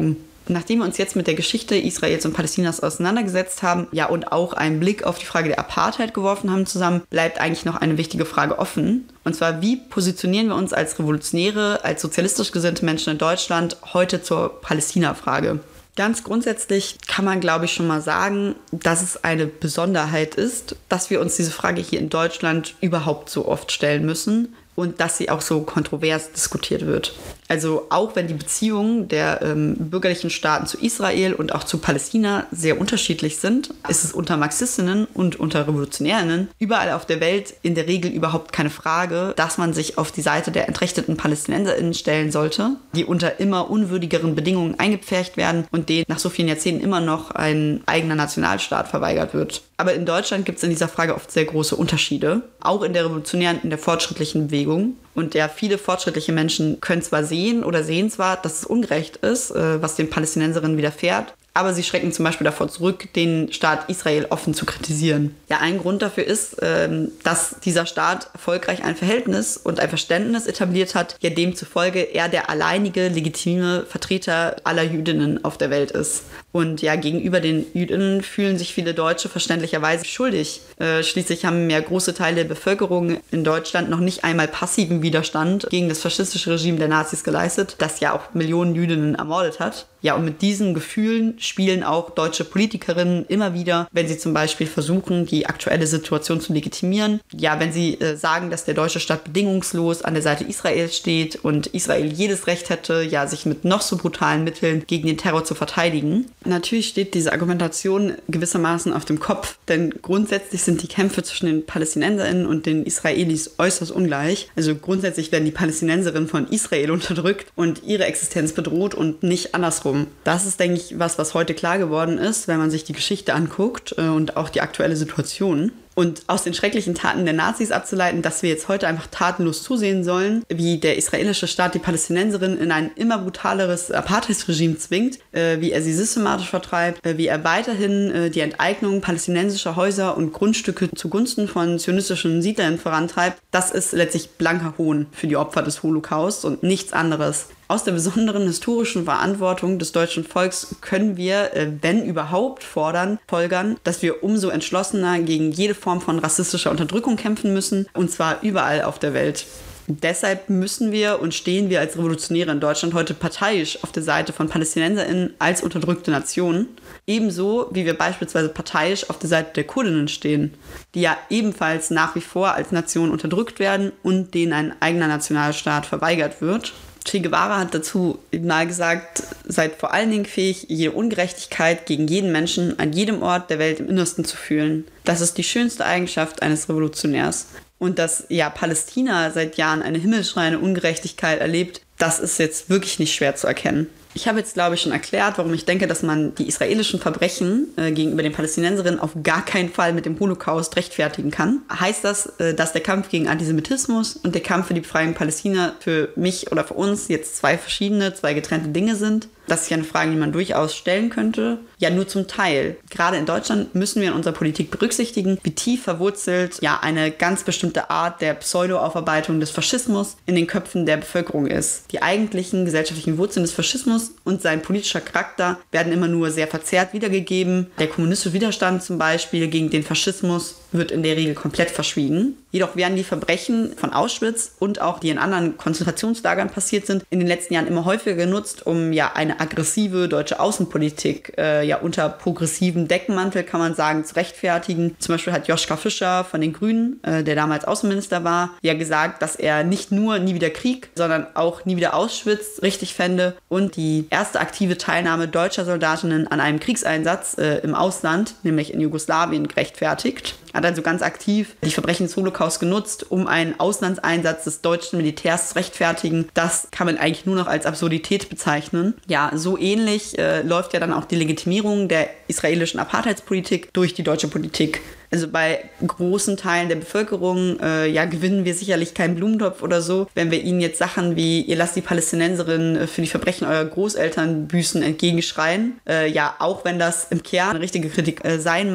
Nachdem wir uns jetzt mit der Geschichte Israels und Palästinas auseinandergesetzt haben, ja, und auch einen Blick auf die Frage der Apartheid geworfen haben zusammen, bleibt eigentlich noch eine wichtige Frage offen. Und zwar, wie positionieren wir uns als Revolutionäre, als sozialistisch gesinnte Menschen in Deutschland heute zur Palästina-Frage? Ganz grundsätzlich kann man, glaube ich, schon mal sagen, dass es eine Besonderheit ist, dass wir uns diese Frage hier in Deutschland überhaupt so oft stellen müssen und dass sie auch so kontrovers diskutiert wird. Also auch wenn die Beziehungen der ähm, bürgerlichen Staaten zu Israel und auch zu Palästina sehr unterschiedlich sind, ist es unter Marxistinnen und unter Revolutionärinnen überall auf der Welt in der Regel überhaupt keine Frage, dass man sich auf die Seite der entrechteten PalästinenserInnen stellen sollte, die unter immer unwürdigeren Bedingungen eingepfercht werden und denen nach so vielen Jahrzehnten immer noch ein eigener Nationalstaat verweigert wird. Aber in Deutschland gibt es in dieser Frage oft sehr große Unterschiede, auch in der revolutionären, in der fortschrittlichen Bewegung. Und ja, viele fortschrittliche Menschen können zwar sehen oder sehen zwar, dass es ungerecht ist, äh, was den Palästinenserinnen widerfährt, aber sie schrecken zum Beispiel davor zurück, den Staat Israel offen zu kritisieren. Ja, ein Grund dafür ist, ähm, dass dieser Staat erfolgreich ein Verhältnis und ein Verständnis etabliert hat, ja demzufolge er der alleinige legitime Vertreter aller Jüdinnen auf der Welt ist. Und ja, gegenüber den Jüdinnen fühlen sich viele Deutsche verständlicherweise schuldig. Äh, schließlich haben ja große Teile der Bevölkerung in Deutschland noch nicht einmal passiven Widerstand gegen das faschistische Regime der Nazis geleistet, das ja auch Millionen Jüdinnen ermordet hat. Ja, und mit diesen Gefühlen spielen auch deutsche Politikerinnen immer wieder, wenn sie zum Beispiel versuchen, die aktuelle Situation zu legitimieren. Ja, wenn sie äh, sagen, dass der deutsche Staat bedingungslos an der Seite Israels steht und Israel jedes Recht hätte, ja, sich mit noch so brutalen Mitteln gegen den Terror zu verteidigen. Natürlich steht diese Argumentation gewissermaßen auf dem Kopf, denn grundsätzlich sind die Kämpfe zwischen den PalästinenserInnen und den Israelis äußerst ungleich. Also grundsätzlich werden die Palästinenserinnen von Israel unterdrückt und ihre Existenz bedroht und nicht andersrum. Das ist, denke ich, was, was heute klar geworden ist, wenn man sich die Geschichte anguckt äh, und auch die aktuelle Situation. Und aus den schrecklichen Taten der Nazis abzuleiten, dass wir jetzt heute einfach tatenlos zusehen sollen, wie der israelische Staat die Palästinenserinnen in ein immer brutaleres Apartheidsregime zwingt, äh, wie er sie systematisch vertreibt, äh, wie er weiterhin äh, die Enteignung palästinensischer Häuser und Grundstücke zugunsten von zionistischen Siedlern vorantreibt, das ist letztlich blanker Hohn für die Opfer des Holocaust und nichts anderes. Aus der besonderen historischen Verantwortung des deutschen Volks können wir, wenn überhaupt, fordern, folgern, dass wir umso entschlossener gegen jede Form von rassistischer Unterdrückung kämpfen müssen, und zwar überall auf der Welt. Deshalb müssen wir und stehen wir als Revolutionäre in Deutschland heute parteiisch auf der Seite von PalästinenserInnen als unterdrückte Nation, ebenso wie wir beispielsweise parteiisch auf der Seite der Kurdinnen stehen, die ja ebenfalls nach wie vor als Nation unterdrückt werden und denen ein eigener Nationalstaat verweigert wird. Che Guevara hat dazu mal gesagt, seid vor allen Dingen fähig, jede Ungerechtigkeit gegen jeden Menschen an jedem Ort der Welt im Innersten zu fühlen. Das ist die schönste Eigenschaft eines Revolutionärs. Und dass ja Palästina seit Jahren eine himmelschreiende Ungerechtigkeit erlebt, das ist jetzt wirklich nicht schwer zu erkennen. Ich habe jetzt, glaube ich, schon erklärt, warum ich denke, dass man die israelischen Verbrechen äh, gegenüber den Palästinenserinnen auf gar keinen Fall mit dem Holocaust rechtfertigen kann. Heißt das, äh, dass der Kampf gegen Antisemitismus und der Kampf für die Befreiung Palästina für mich oder für uns jetzt zwei verschiedene, zwei getrennte Dinge sind? Das ist ja eine Frage, die man durchaus stellen könnte. Ja, nur zum Teil. Gerade in Deutschland müssen wir in unserer Politik berücksichtigen, wie tief verwurzelt ja eine ganz bestimmte Art der Pseudo-Aufarbeitung des Faschismus in den Köpfen der Bevölkerung ist. Die eigentlichen gesellschaftlichen Wurzeln des Faschismus und sein politischer Charakter werden immer nur sehr verzerrt wiedergegeben. Der kommunistische Widerstand zum Beispiel gegen den Faschismus wird in der Regel komplett verschwiegen. Jedoch werden die Verbrechen von Auschwitz und auch die in anderen Konzentrationslagern passiert sind, in den letzten Jahren immer häufiger genutzt, um ja eine aggressive deutsche Außenpolitik äh, ja unter progressivem Deckmantel, kann man sagen, zu rechtfertigen. Zum Beispiel hat Joschka Fischer von den Grünen, äh, der damals Außenminister war, ja gesagt, dass er nicht nur nie wieder Krieg, sondern auch nie wieder Auschwitz richtig fände und die erste aktive Teilnahme deutscher Soldatinnen an einem Kriegseinsatz äh, im Ausland, nämlich in Jugoslawien, gerechtfertigt. Er hat also ganz aktiv die Verbrechen des Holocaust genutzt, um einen Auslandseinsatz des deutschen Militärs zu rechtfertigen. Das kann man eigentlich nur noch als Absurdität bezeichnen. Ja, so ähnlich äh, läuft ja dann auch die Legitimierung der israelischen Apartheidspolitik durch die deutsche Politik. Also bei großen Teilen der Bevölkerung äh, ja, gewinnen wir sicherlich keinen Blumentopf oder so, wenn wir ihnen jetzt Sachen wie ihr lasst die Palästinenserinnen für die Verbrechen eurer Großeltern büßen entgegenschreien. Äh, ja, auch wenn das im Kern eine richtige Kritik äh, sein mag.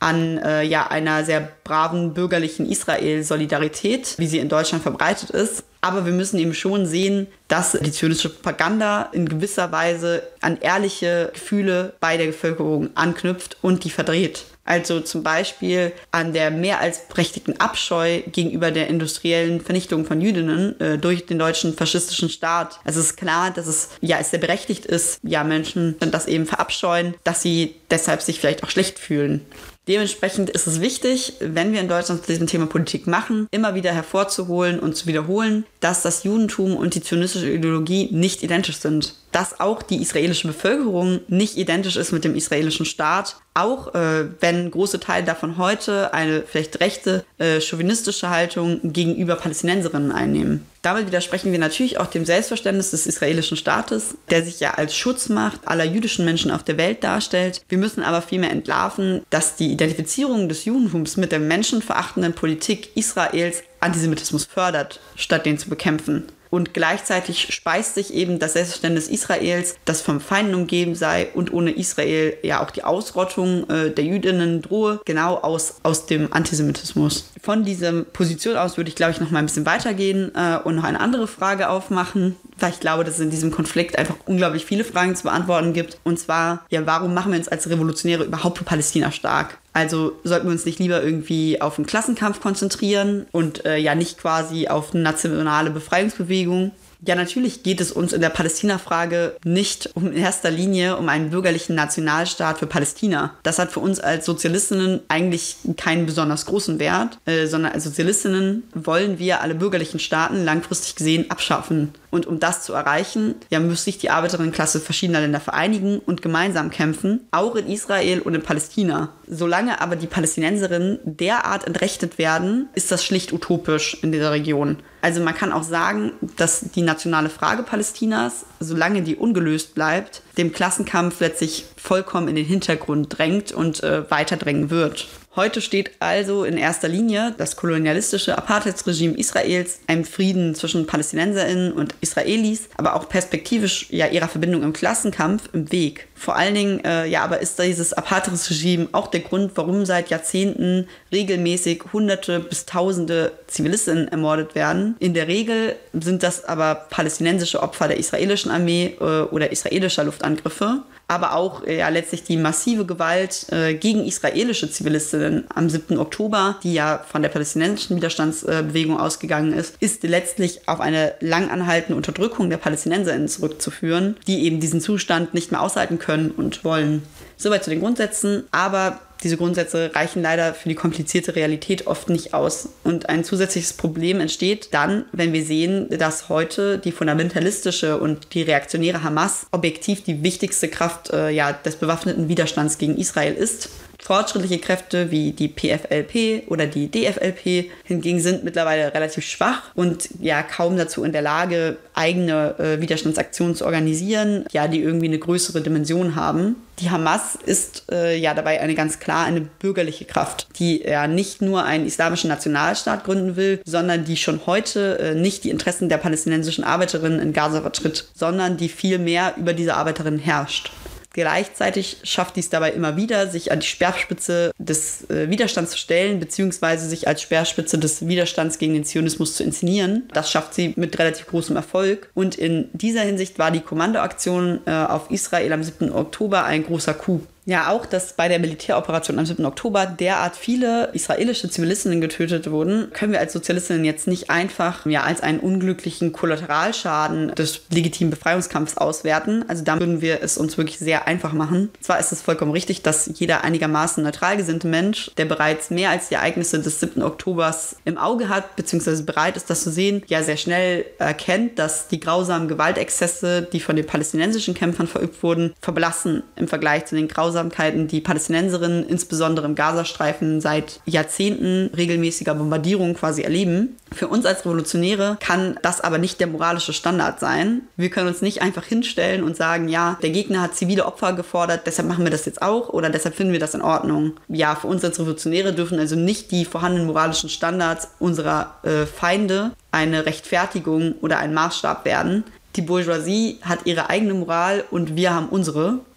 an äh, ja, einer sehr braven bürgerlichen Israel-Solidarität, wie sie in Deutschland verbreitet ist. Aber wir müssen eben schon sehen, dass die zionistische Propaganda in gewisser Weise an ehrliche Gefühle bei der Bevölkerung anknüpft und die verdreht. Also zum Beispiel an der mehr als berechtigten Abscheu gegenüber der industriellen Vernichtung von Jüdinnen äh, durch den deutschen faschistischen Staat. Also es ist klar, dass es ja es sehr berechtigt ist, ja Menschen das eben verabscheuen, dass sie deshalb sich vielleicht auch schlecht fühlen. Dementsprechend ist es wichtig, wenn wir in Deutschland zu diesem Thema Politik machen, immer wieder hervorzuholen und zu wiederholen, dass das Judentum und die zionistische Ideologie nicht identisch sind. Dass auch die israelische Bevölkerung nicht identisch ist mit dem israelischen Staat, auch äh, wenn große Teile davon heute eine vielleicht rechte, äh, chauvinistische Haltung gegenüber Palästinenserinnen einnehmen. Damit widersprechen wir natürlich auch dem Selbstverständnis des israelischen Staates, der sich ja als Schutzmacht aller jüdischen Menschen auf der Welt darstellt. Wir müssen aber vielmehr entlarven, dass die Identifizierung des Judentums mit der menschenverachtenden Politik Israels Antisemitismus fördert, statt den zu bekämpfen. Und gleichzeitig speist sich eben das Selbstverständnis Israels, das vom Feinden umgeben sei und ohne Israel ja auch die Ausrottung äh, der Jüdinnen drohe, genau aus, aus dem Antisemitismus. Von dieser Position aus würde ich, glaube ich, noch mal ein bisschen weitergehen äh, und noch eine andere Frage aufmachen, weil ich glaube, dass es in diesem Konflikt einfach unglaublich viele Fragen zu beantworten gibt. Und zwar, ja, warum machen wir uns als Revolutionäre überhaupt für Palästina stark? Also sollten wir uns nicht lieber irgendwie auf einen Klassenkampf konzentrieren und äh, ja nicht quasi auf eine nationale Befreiungsbewegung? Ja, natürlich geht es uns in der Palästina-Frage nicht um in erster Linie um einen bürgerlichen Nationalstaat für Palästina. Das hat für uns als Sozialistinnen eigentlich keinen besonders großen Wert, äh, sondern als Sozialistinnen wollen wir alle bürgerlichen Staaten langfristig gesehen abschaffen. Und um das zu erreichen, ja, müsste sich die Arbeiterinnenklasse verschiedener Länder vereinigen und gemeinsam kämpfen, auch in Israel und in Palästina. Solange aber die Palästinenserinnen derart entrechtet werden, ist das schlicht utopisch in dieser Region. Also man kann auch sagen, dass die nationale Frage Palästinas, solange die ungelöst bleibt, dem Klassenkampf letztlich vollkommen in den Hintergrund drängt und äh, weiter drängen wird. Heute steht also in erster Linie das kolonialistische Apartheidsregime Israels einem Frieden zwischen PalästinenserInnen und Israelis, aber auch perspektivisch ja ihrer Verbindung im Klassenkampf im Weg. Vor allen Dingen, äh, ja, aber ist dieses Apartheidsregime auch der Grund, warum seit Jahrzehnten regelmäßig Hunderte bis Tausende Zivilistinnen ermordet werden. In der Regel sind das aber palästinensische Opfer der israelischen Armee äh, oder israelischer Luftangriffe. Aber auch ja, letztlich die massive Gewalt äh, gegen israelische Zivilistinnen am siebten Oktober, die ja von der palästinensischen Widerstandsbewegung äh, ausgegangen ist, ist letztlich auf eine lang anhaltende Unterdrückung der PalästinenserInnen zurückzuführen, die eben diesen Zustand nicht mehr aushalten können und wollen. Soweit zu den Grundsätzen, aber diese Grundsätze reichen leider für die komplizierte Realität oft nicht aus. Und ein zusätzliches Problem entsteht dann, wenn wir sehen, dass heute die fundamentalistische und die reaktionäre Hamas objektiv die wichtigste Kraft äh, ja, des bewaffneten Widerstands gegen Israel ist. Fortschrittliche Kräfte wie die P F L P oder die D F L P hingegen sind mittlerweile relativ schwach und ja kaum dazu in der Lage, eigene äh, Widerstandsaktionen zu organisieren, ja, die irgendwie eine größere Dimension haben. Die Hamas ist äh, ja dabei eine ganz klar eine bürgerliche Kraft, die ja nicht nur einen islamischen Nationalstaat gründen will, sondern die schon heute äh, nicht die Interessen der palästinensischen Arbeiterinnen in Gaza vertritt, sondern die viel mehr über diese Arbeiterinnen herrscht. Gleichzeitig schafft dies dabei immer wieder, sich an die Speerspitze des äh, Widerstands zu stellen, beziehungsweise sich als Speerspitze des Widerstands gegen den Zionismus zu inszenieren. Das schafft sie mit relativ großem Erfolg. Und in dieser Hinsicht war die Kommandoaktion äh, auf Israel am siebten Oktober ein großer Coup. Ja, auch, dass bei der Militäroperation am siebten Oktober derart viele israelische Zivilistinnen getötet wurden, können wir als Sozialistinnen jetzt nicht einfach ja, als einen unglücklichen Kollateralschaden des legitimen Befreiungskampfs auswerten. Also da würden wir es uns wirklich sehr einfach machen. Zwar ist es vollkommen richtig, dass jeder einigermaßen neutral gesinnte Mensch, der bereits mehr als die Ereignisse des siebten Oktobers im Auge hat, beziehungsweise bereit ist, das zu sehen, ja sehr schnell erkennt, dass die grausamen Gewaltexzesse, die von den palästinensischen Kämpfern verübt wurden, verblassen im Vergleich zu den grausamen die Palästinenserinnen insbesondere im Gazastreifen seit Jahrzehnten regelmäßiger Bombardierung quasi erleben. Für uns als Revolutionäre kann das aber nicht der moralische Standard sein. Wir können uns nicht einfach hinstellen und sagen, ja, der Gegner hat zivile Opfer gefordert, deshalb machen wir das jetzt auch oder deshalb finden wir das in Ordnung. Ja, für uns als Revolutionäre dürfen also nicht die vorhandenen moralischen Standards unserer äh, Feinde eine Rechtfertigung oder ein Maßstab werden. Die Bourgeoisie hat ihre eigene Moral und wir haben unsere.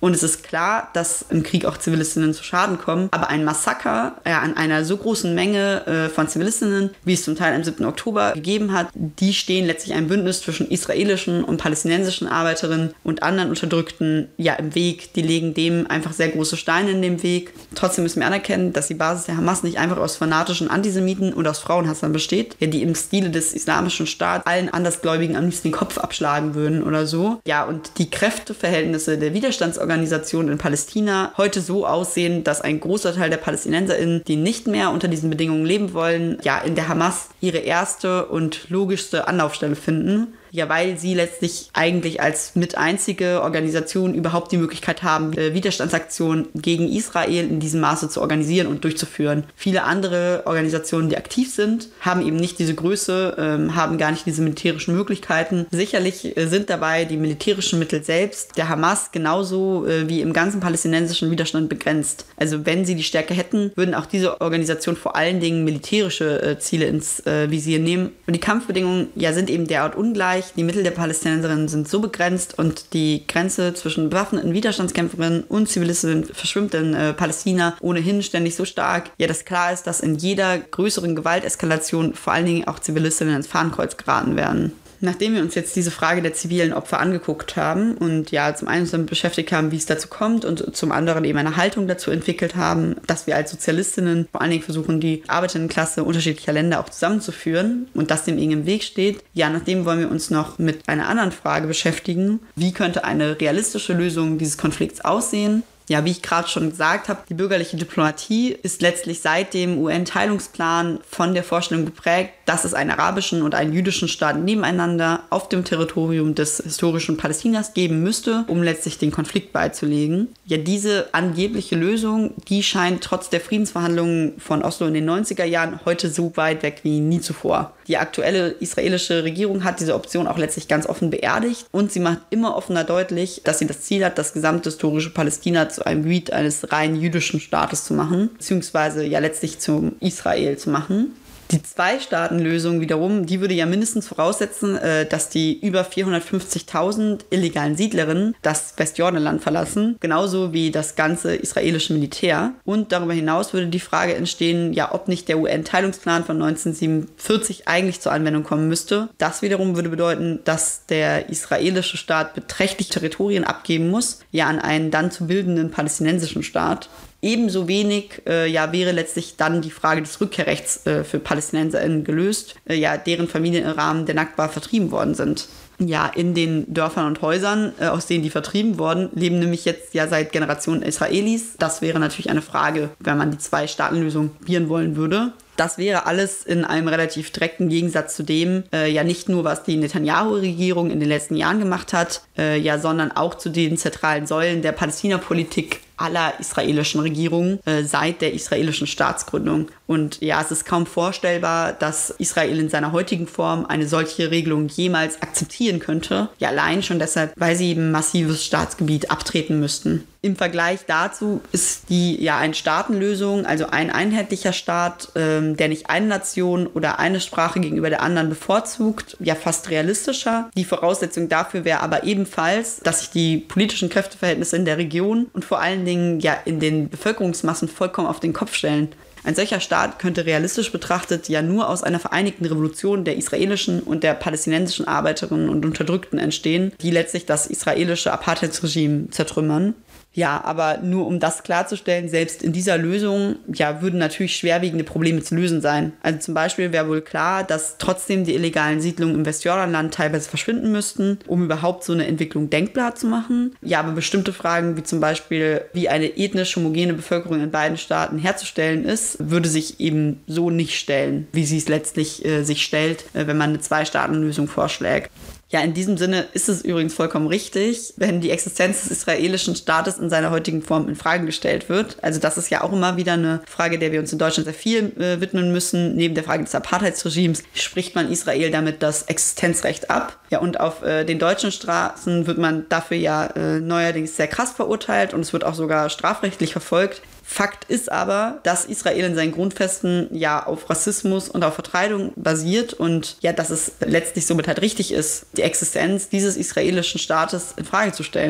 Und es ist klar, dass im Krieg auch Zivilistinnen zu Schaden kommen. Aber ein Massaker ja, an einer so großen Menge äh, von Zivilistinnen, wie es zum Teil am siebten Oktober gegeben hat, die stehen letztlich einem Bündnis zwischen israelischen und palästinensischen Arbeiterinnen und anderen Unterdrückten ja im Weg. Die legen dem einfach sehr große Steine in den Weg. Trotzdem müssen wir anerkennen, dass die Basis der Hamas nicht einfach aus fanatischen Antisemiten und aus Frauenhassern besteht, ja, die im Stile des islamischen Staats allen Andersgläubigen am liebsten den Kopf abschlagen würden oder so. Ja, und die Kräfteverhältnisse der Widerstandsorganisationen in Palästina heute so aussehen, dass ein großer Teil der PalästinenserInnen, die nicht mehr unter diesen Bedingungen leben wollen, ja, in der Hamas ihre erste und logischste Anlaufstelle finden. Ja, weil sie letztlich eigentlich als mit einzige Organisation überhaupt die Möglichkeit haben, Widerstandsaktionen gegen Israel in diesem Maße zu organisieren und durchzuführen. Viele andere Organisationen, die aktiv sind, haben eben nicht diese Größe, ähm, haben gar nicht diese militärischen Möglichkeiten. Sicherlich äh, sind dabei die militärischen Mittel selbst der Hamas genauso äh, wie im ganzen palästinensischen Widerstand begrenzt. Also wenn sie die Stärke hätten, würden auch diese Organisationen vor allen Dingen militärische äh, Ziele ins äh, Visier nehmen. Und die Kampfbedingungen ja, sind eben derart ungleich. Die Mittel der Palästinenserinnen sind so begrenzt und die Grenze zwischen bewaffneten Widerstandskämpferinnen und Zivilistinnen verschwimmt in äh, Palästina ohnehin ständig so stark, ja, dass klar ist, dass in jeder größeren Gewalteskalation vor allen Dingen auch Zivilistinnen ins Fadenkreuz geraten werden. Nachdem wir uns jetzt diese Frage der zivilen Opfer angeguckt haben und ja zum einen uns damit beschäftigt haben, wie es dazu kommt und zum anderen eben eine Haltung dazu entwickelt haben, dass wir als Sozialistinnen vor allen Dingen versuchen, die Arbeiterinnenklasse unterschiedlicher Länder auch zusammenzuführen und das dem irgendwie im Weg steht, ja, nachdem wollen wir uns noch mit einer anderen Frage beschäftigen. Wie könnte eine realistische Lösung dieses Konflikts aussehen? Ja, wie ich gerade schon gesagt habe, die bürgerliche Diplomatie ist letztlich seit dem U N-Teilungsplan von der Vorstellung geprägt, dass es einen arabischen und einen jüdischen Staat nebeneinander auf dem Territorium des historischen Palästinas geben müsste, um letztlich den Konflikt beizulegen. Ja, diese angebliche Lösung, die scheint trotz der Friedensverhandlungen von Oslo in den neunziger Jahren heute so weit weg wie nie zuvor. Die aktuelle israelische Regierung hat diese Option auch letztlich ganz offen beerdigt und sie macht immer offener deutlich, dass sie das Ziel hat, das gesamte historische Palästina zu einem Gebiet eines rein jüdischen Staates zu machen, beziehungsweise ja letztlich zum Israel zu machen. Die Zwei-Staaten-Lösung wiederum, die würde ja mindestens voraussetzen, dass die über vierhundertfünfzigtausend illegalen Siedlerinnen das Westjordanland verlassen, genauso wie das ganze israelische Militär. Und darüber hinaus würde die Frage entstehen, ja, ob nicht der U N-Teilungsplan von neunzehnhundertsiebenundvierzig eigentlich zur Anwendung kommen müsste. Das wiederum würde bedeuten, dass der israelische Staat beträchtliche Territorien abgeben muss, ja, an einen dann zu bildenden palästinensischen Staat. Ebenso wenig äh, ja, wäre letztlich dann die Frage des Rückkehrrechts äh, für PalästinenserInnen gelöst, äh, ja, deren Familien im Rahmen der Nakba vertrieben worden sind. Ja, in den Dörfern und Häusern, äh, aus denen die vertrieben wurden, leben nämlich jetzt ja seit Generationen Israelis. Das wäre natürlich eine Frage, wenn man die Zwei-Staaten-Lösung probieren wollen würde. Das wäre alles in einem relativ direkten Gegensatz zu dem, äh, ja nicht nur, was die Netanyahu-Regierung in den letzten Jahren gemacht hat, äh, ja, sondern auch zu den zentralen Säulen der Palästina-Politik aller israelischen Regierungen äh, seit der israelischen Staatsgründung. Und ja, es ist kaum vorstellbar, dass Israel in seiner heutigen Form eine solche Regelung jemals akzeptieren könnte. Ja, allein schon deshalb, weil sie eben massives Staatsgebiet abtreten müssten. Im Vergleich dazu ist die ja eine Staatenlösung, also ein einheitlicher Staat, ähm, der nicht eine Nation oder eine Sprache gegenüber der anderen bevorzugt, ja fast realistischer. Die Voraussetzung dafür wäre aber ebenfalls, dass sich die politischen Kräfteverhältnisse in der Region und vor allen Dingen ja in den Bevölkerungsmassen vollkommen auf den Kopf stellen. Ein solcher Staat könnte realistisch betrachtet ja nur aus einer vereinigten Revolution der israelischen und der palästinensischen Arbeiterinnen und Unterdrückten entstehen, die letztlich das israelische Apartheidsregime zertrümmern. Ja, aber nur um das klarzustellen, selbst in dieser Lösung ja, würden natürlich schwerwiegende Probleme zu lösen sein. Also zum Beispiel wäre wohl klar, dass trotzdem die illegalen Siedlungen im Westjordanland teilweise verschwinden müssten, um überhaupt so eine Entwicklung denkbar zu machen. Ja, aber bestimmte Fragen, wie zum Beispiel, wie eine ethnisch homogene Bevölkerung in beiden Staaten herzustellen ist, würde sich eben so nicht stellen, wie sie es letztlich äh, sich stellt, äh, wenn man eine Zwei-Staaten-Lösung vorschlägt. Ja, in diesem Sinne ist es übrigens vollkommen richtig, wenn die Existenz des israelischen Staates in seiner heutigen Form in Frage gestellt wird. Also das ist ja auch immer wieder eine Frage, der wir uns in Deutschland sehr viel äh, widmen müssen. Neben der Frage des Apartheidsregimes spricht man Israel damit das Existenzrecht ab. Ja, und auf äh, den deutschen Straßen wird man dafür ja äh, neuerdings sehr krass verurteilt und es wird auch sogar strafrechtlich verfolgt. Fakt ist aber, dass Israel in seinen Grundfesten ja auf Rassismus und auf Vertreibung basiert und ja, dass es letztlich somit halt richtig ist, die Existenz dieses israelischen Staates in Frage zu stellen.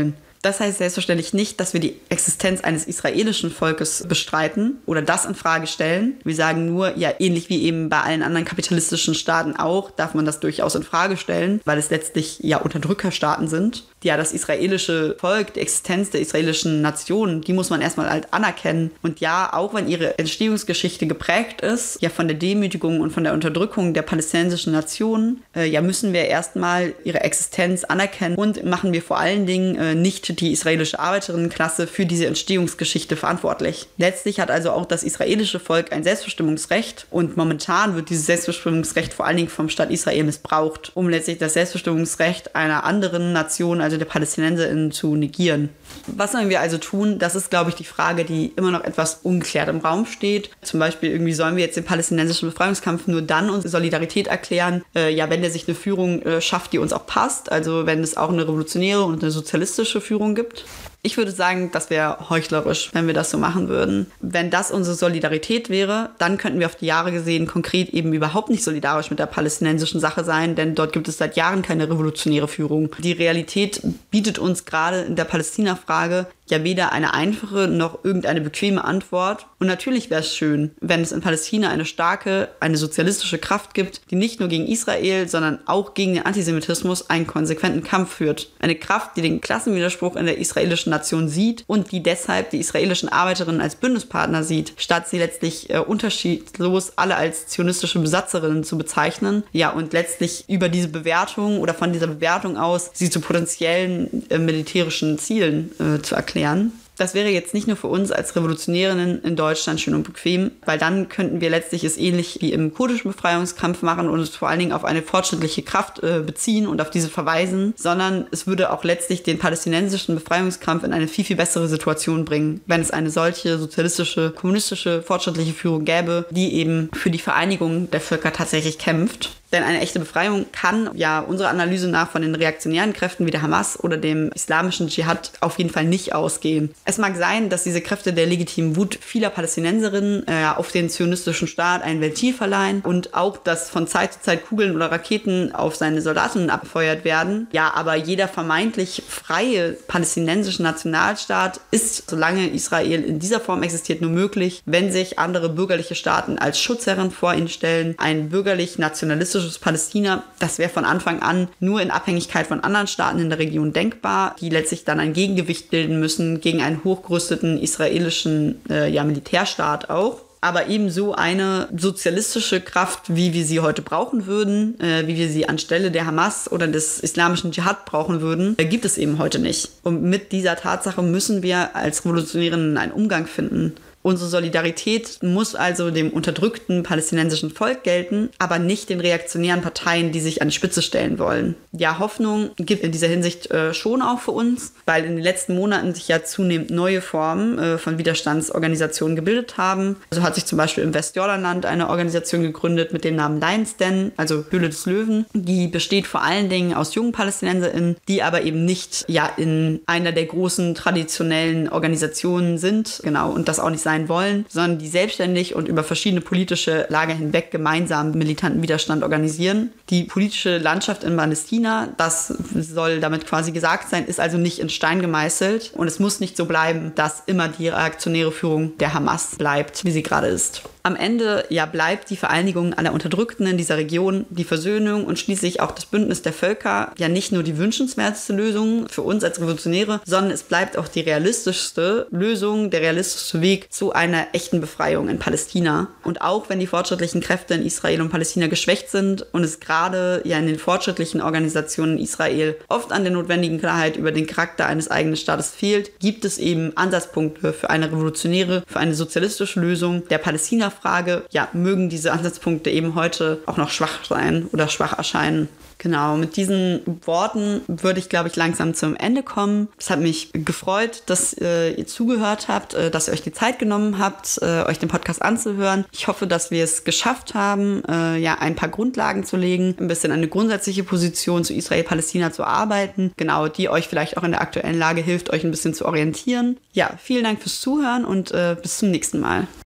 Das heißt selbstverständlich nicht, dass wir die Existenz eines israelischen Volkes bestreiten oder das in Frage stellen. Wir sagen nur, ja, ähnlich wie eben bei allen anderen kapitalistischen Staaten auch, darf man das durchaus in Frage stellen, weil es letztlich ja Unterdrückerstaaten sind. Ja, das israelische Volk, die Existenz der israelischen Nation, die muss man erstmal halt anerkennen. Und ja, auch wenn ihre Entstehungsgeschichte geprägt ist, ja von der Demütigung und von der Unterdrückung der palästinensischen Nation, äh, ja müssen wir erstmal ihre Existenz anerkennen und machen wir vor allen Dingen äh, nicht die israelische Arbeiterinnenklasse für diese Entstehungsgeschichte verantwortlich. Letztlich hat also auch das israelische Volk ein Selbstbestimmungsrecht und momentan wird dieses Selbstbestimmungsrecht vor allen Dingen vom Staat Israel missbraucht, um letztlich das Selbstbestimmungsrecht einer anderen Nation, also der PalästinenserInnen, zu negieren. Was sollen wir also tun? Das ist, glaube ich, die Frage, die immer noch etwas ungeklärt im Raum steht. Zum Beispiel irgendwie sollen wir jetzt den palästinensischen Befreiungskampf nur dann unsere Solidarität erklären, äh, ja, wenn der sich eine Führung äh, schafft, die uns auch passt, also wenn es auch eine revolutionäre und eine sozialistische Führung gibt. Ich würde sagen, das wäre heuchlerisch, wenn wir das so machen würden. Wenn das unsere Solidarität wäre, dann könnten wir auf die Jahre gesehen konkret eben überhaupt nicht solidarisch mit der palästinensischen Sache sein, denn dort gibt es seit Jahren keine revolutionäre Führung. Die Realität bietet uns gerade in der Palästina-Frage ja weder eine einfache noch irgendeine bequeme Antwort. Und natürlich wäre es schön, wenn es in Palästina eine starke, eine sozialistische Kraft gibt, die nicht nur gegen Israel, sondern auch gegen den Antisemitismus einen konsequenten Kampf führt. Eine Kraft, die den Klassenwiderspruch in der israelischen Nation sieht und die deshalb die israelischen Arbeiterinnen als Bündnispartner sieht, statt sie letztlich äh, unterschiedlos alle als zionistische Besatzerinnen zu bezeichnen. Ja, und letztlich über diese Bewertung oder von dieser Bewertung aus sie zu potenziellen äh, militärischen Zielen äh, zu erklären. Das wäre jetzt nicht nur für uns als Revolutionärinnen in Deutschland schön und bequem, weil dann könnten wir letztlich es ähnlich wie im kurdischen Befreiungskampf machen und es vor allen Dingen auf eine fortschrittliche Kraft äh, beziehen und auf diese verweisen, sondern es würde auch letztlich den palästinensischen Befreiungskampf in eine viel, viel bessere Situation bringen, wenn es eine solche sozialistische, kommunistische, fortschrittliche Führung gäbe, die eben für die Vereinigung der Völker tatsächlich kämpft. Denn eine echte Befreiung kann ja unserer Analyse nach von den reaktionären Kräften wie der Hamas oder dem islamischen Dschihad auf jeden Fall nicht ausgehen. Es mag sein, dass diese Kräfte der legitimen Wut vieler Palästinenserinnen äh, auf den zionistischen Staat ein Ventil verleihen und auch, dass von Zeit zu Zeit Kugeln oder Raketen auf seine Soldatinnen abgefeuert werden. Ja, aber jeder vermeintlich freie palästinensische Nationalstaat ist, solange Israel in dieser Form existiert, nur möglich, wenn sich andere bürgerliche Staaten als Schutzherren vor ihn stellen. Ein bürgerlich-nationalistisches Palästina, das wäre von Anfang an nur in Abhängigkeit von anderen Staaten in der Region denkbar, die letztlich dann ein Gegengewicht bilden müssen gegen einen hochgerüsteten israelischen äh, ja, Militärstaat auch. Aber ebenso eine sozialistische Kraft, wie wir sie heute brauchen würden, äh, wie wir sie anstelle der Hamas oder des islamischen Dschihad brauchen würden, äh, gibt es eben heute nicht. Und mit dieser Tatsache müssen wir als Revolutionärinnen einen Umgang finden. Unsere Solidarität muss also dem unterdrückten palästinensischen Volk gelten, aber nicht den reaktionären Parteien, die sich an die Spitze stellen wollen. Ja, Hoffnung gibt in dieser Hinsicht äh, schon auch für uns, weil in den letzten Monaten sich ja zunehmend neue Formen äh, von Widerstandsorganisationen gebildet haben. Also hat sich zum Beispiel im Westjordanland eine Organisation gegründet mit dem Namen Lions Den, also Höhle des Löwen. Die besteht vor allen Dingen aus jungen PalästinenserInnen, die aber eben nicht ja in einer der großen traditionellen Organisationen sind, genau, und das auch nicht sein wollen, sondern die selbstständig und über verschiedene politische Lager hinweg gemeinsam militanten Widerstand organisieren. Die politische Landschaft in Palästina, das soll damit quasi gesagt sein, ist also nicht in Stein gemeißelt und es muss nicht so bleiben, dass immer die reaktionäre Führung der Hamas bleibt, wie sie gerade ist. Am Ende ja bleibt die Vereinigung aller Unterdrückten in dieser Region, die Versöhnung und schließlich auch das Bündnis der Völker ja nicht nur die wünschenswerteste Lösung für uns als Revolutionäre, sondern es bleibt auch die realistischste Lösung, der realistischste Weg zu einer echten Befreiung in Palästina. Und auch wenn die fortschrittlichen Kräfte in Israel und Palästina geschwächt sind und es gerade ja in den fortschrittlichen Organisationen in Israel oft an der notwendigen Klarheit über den Charakter eines eigenen Staates fehlt, gibt es eben Ansatzpunkte für eine revolutionäre, für eine sozialistische Lösung der Palästina Frage, ja, mögen diese Ansatzpunkte eben heute auch noch schwach sein oder schwach erscheinen. Genau, mit diesen Worten würde ich, glaube ich, langsam zum Ende kommen. Es hat mich gefreut, dass äh, ihr zugehört habt, äh, dass ihr euch die Zeit genommen habt, äh, euch den Podcast anzuhören. Ich hoffe, dass wir es geschafft haben, äh, ja, ein paar Grundlagen zu legen, ein bisschen eine grundsätzliche Position zu Israel-Palästina zu erarbeiten, genau, die euch vielleicht auch in der aktuellen Lage hilft, euch ein bisschen zu orientieren. Ja, vielen Dank fürs Zuhören und äh, bis zum nächsten Mal.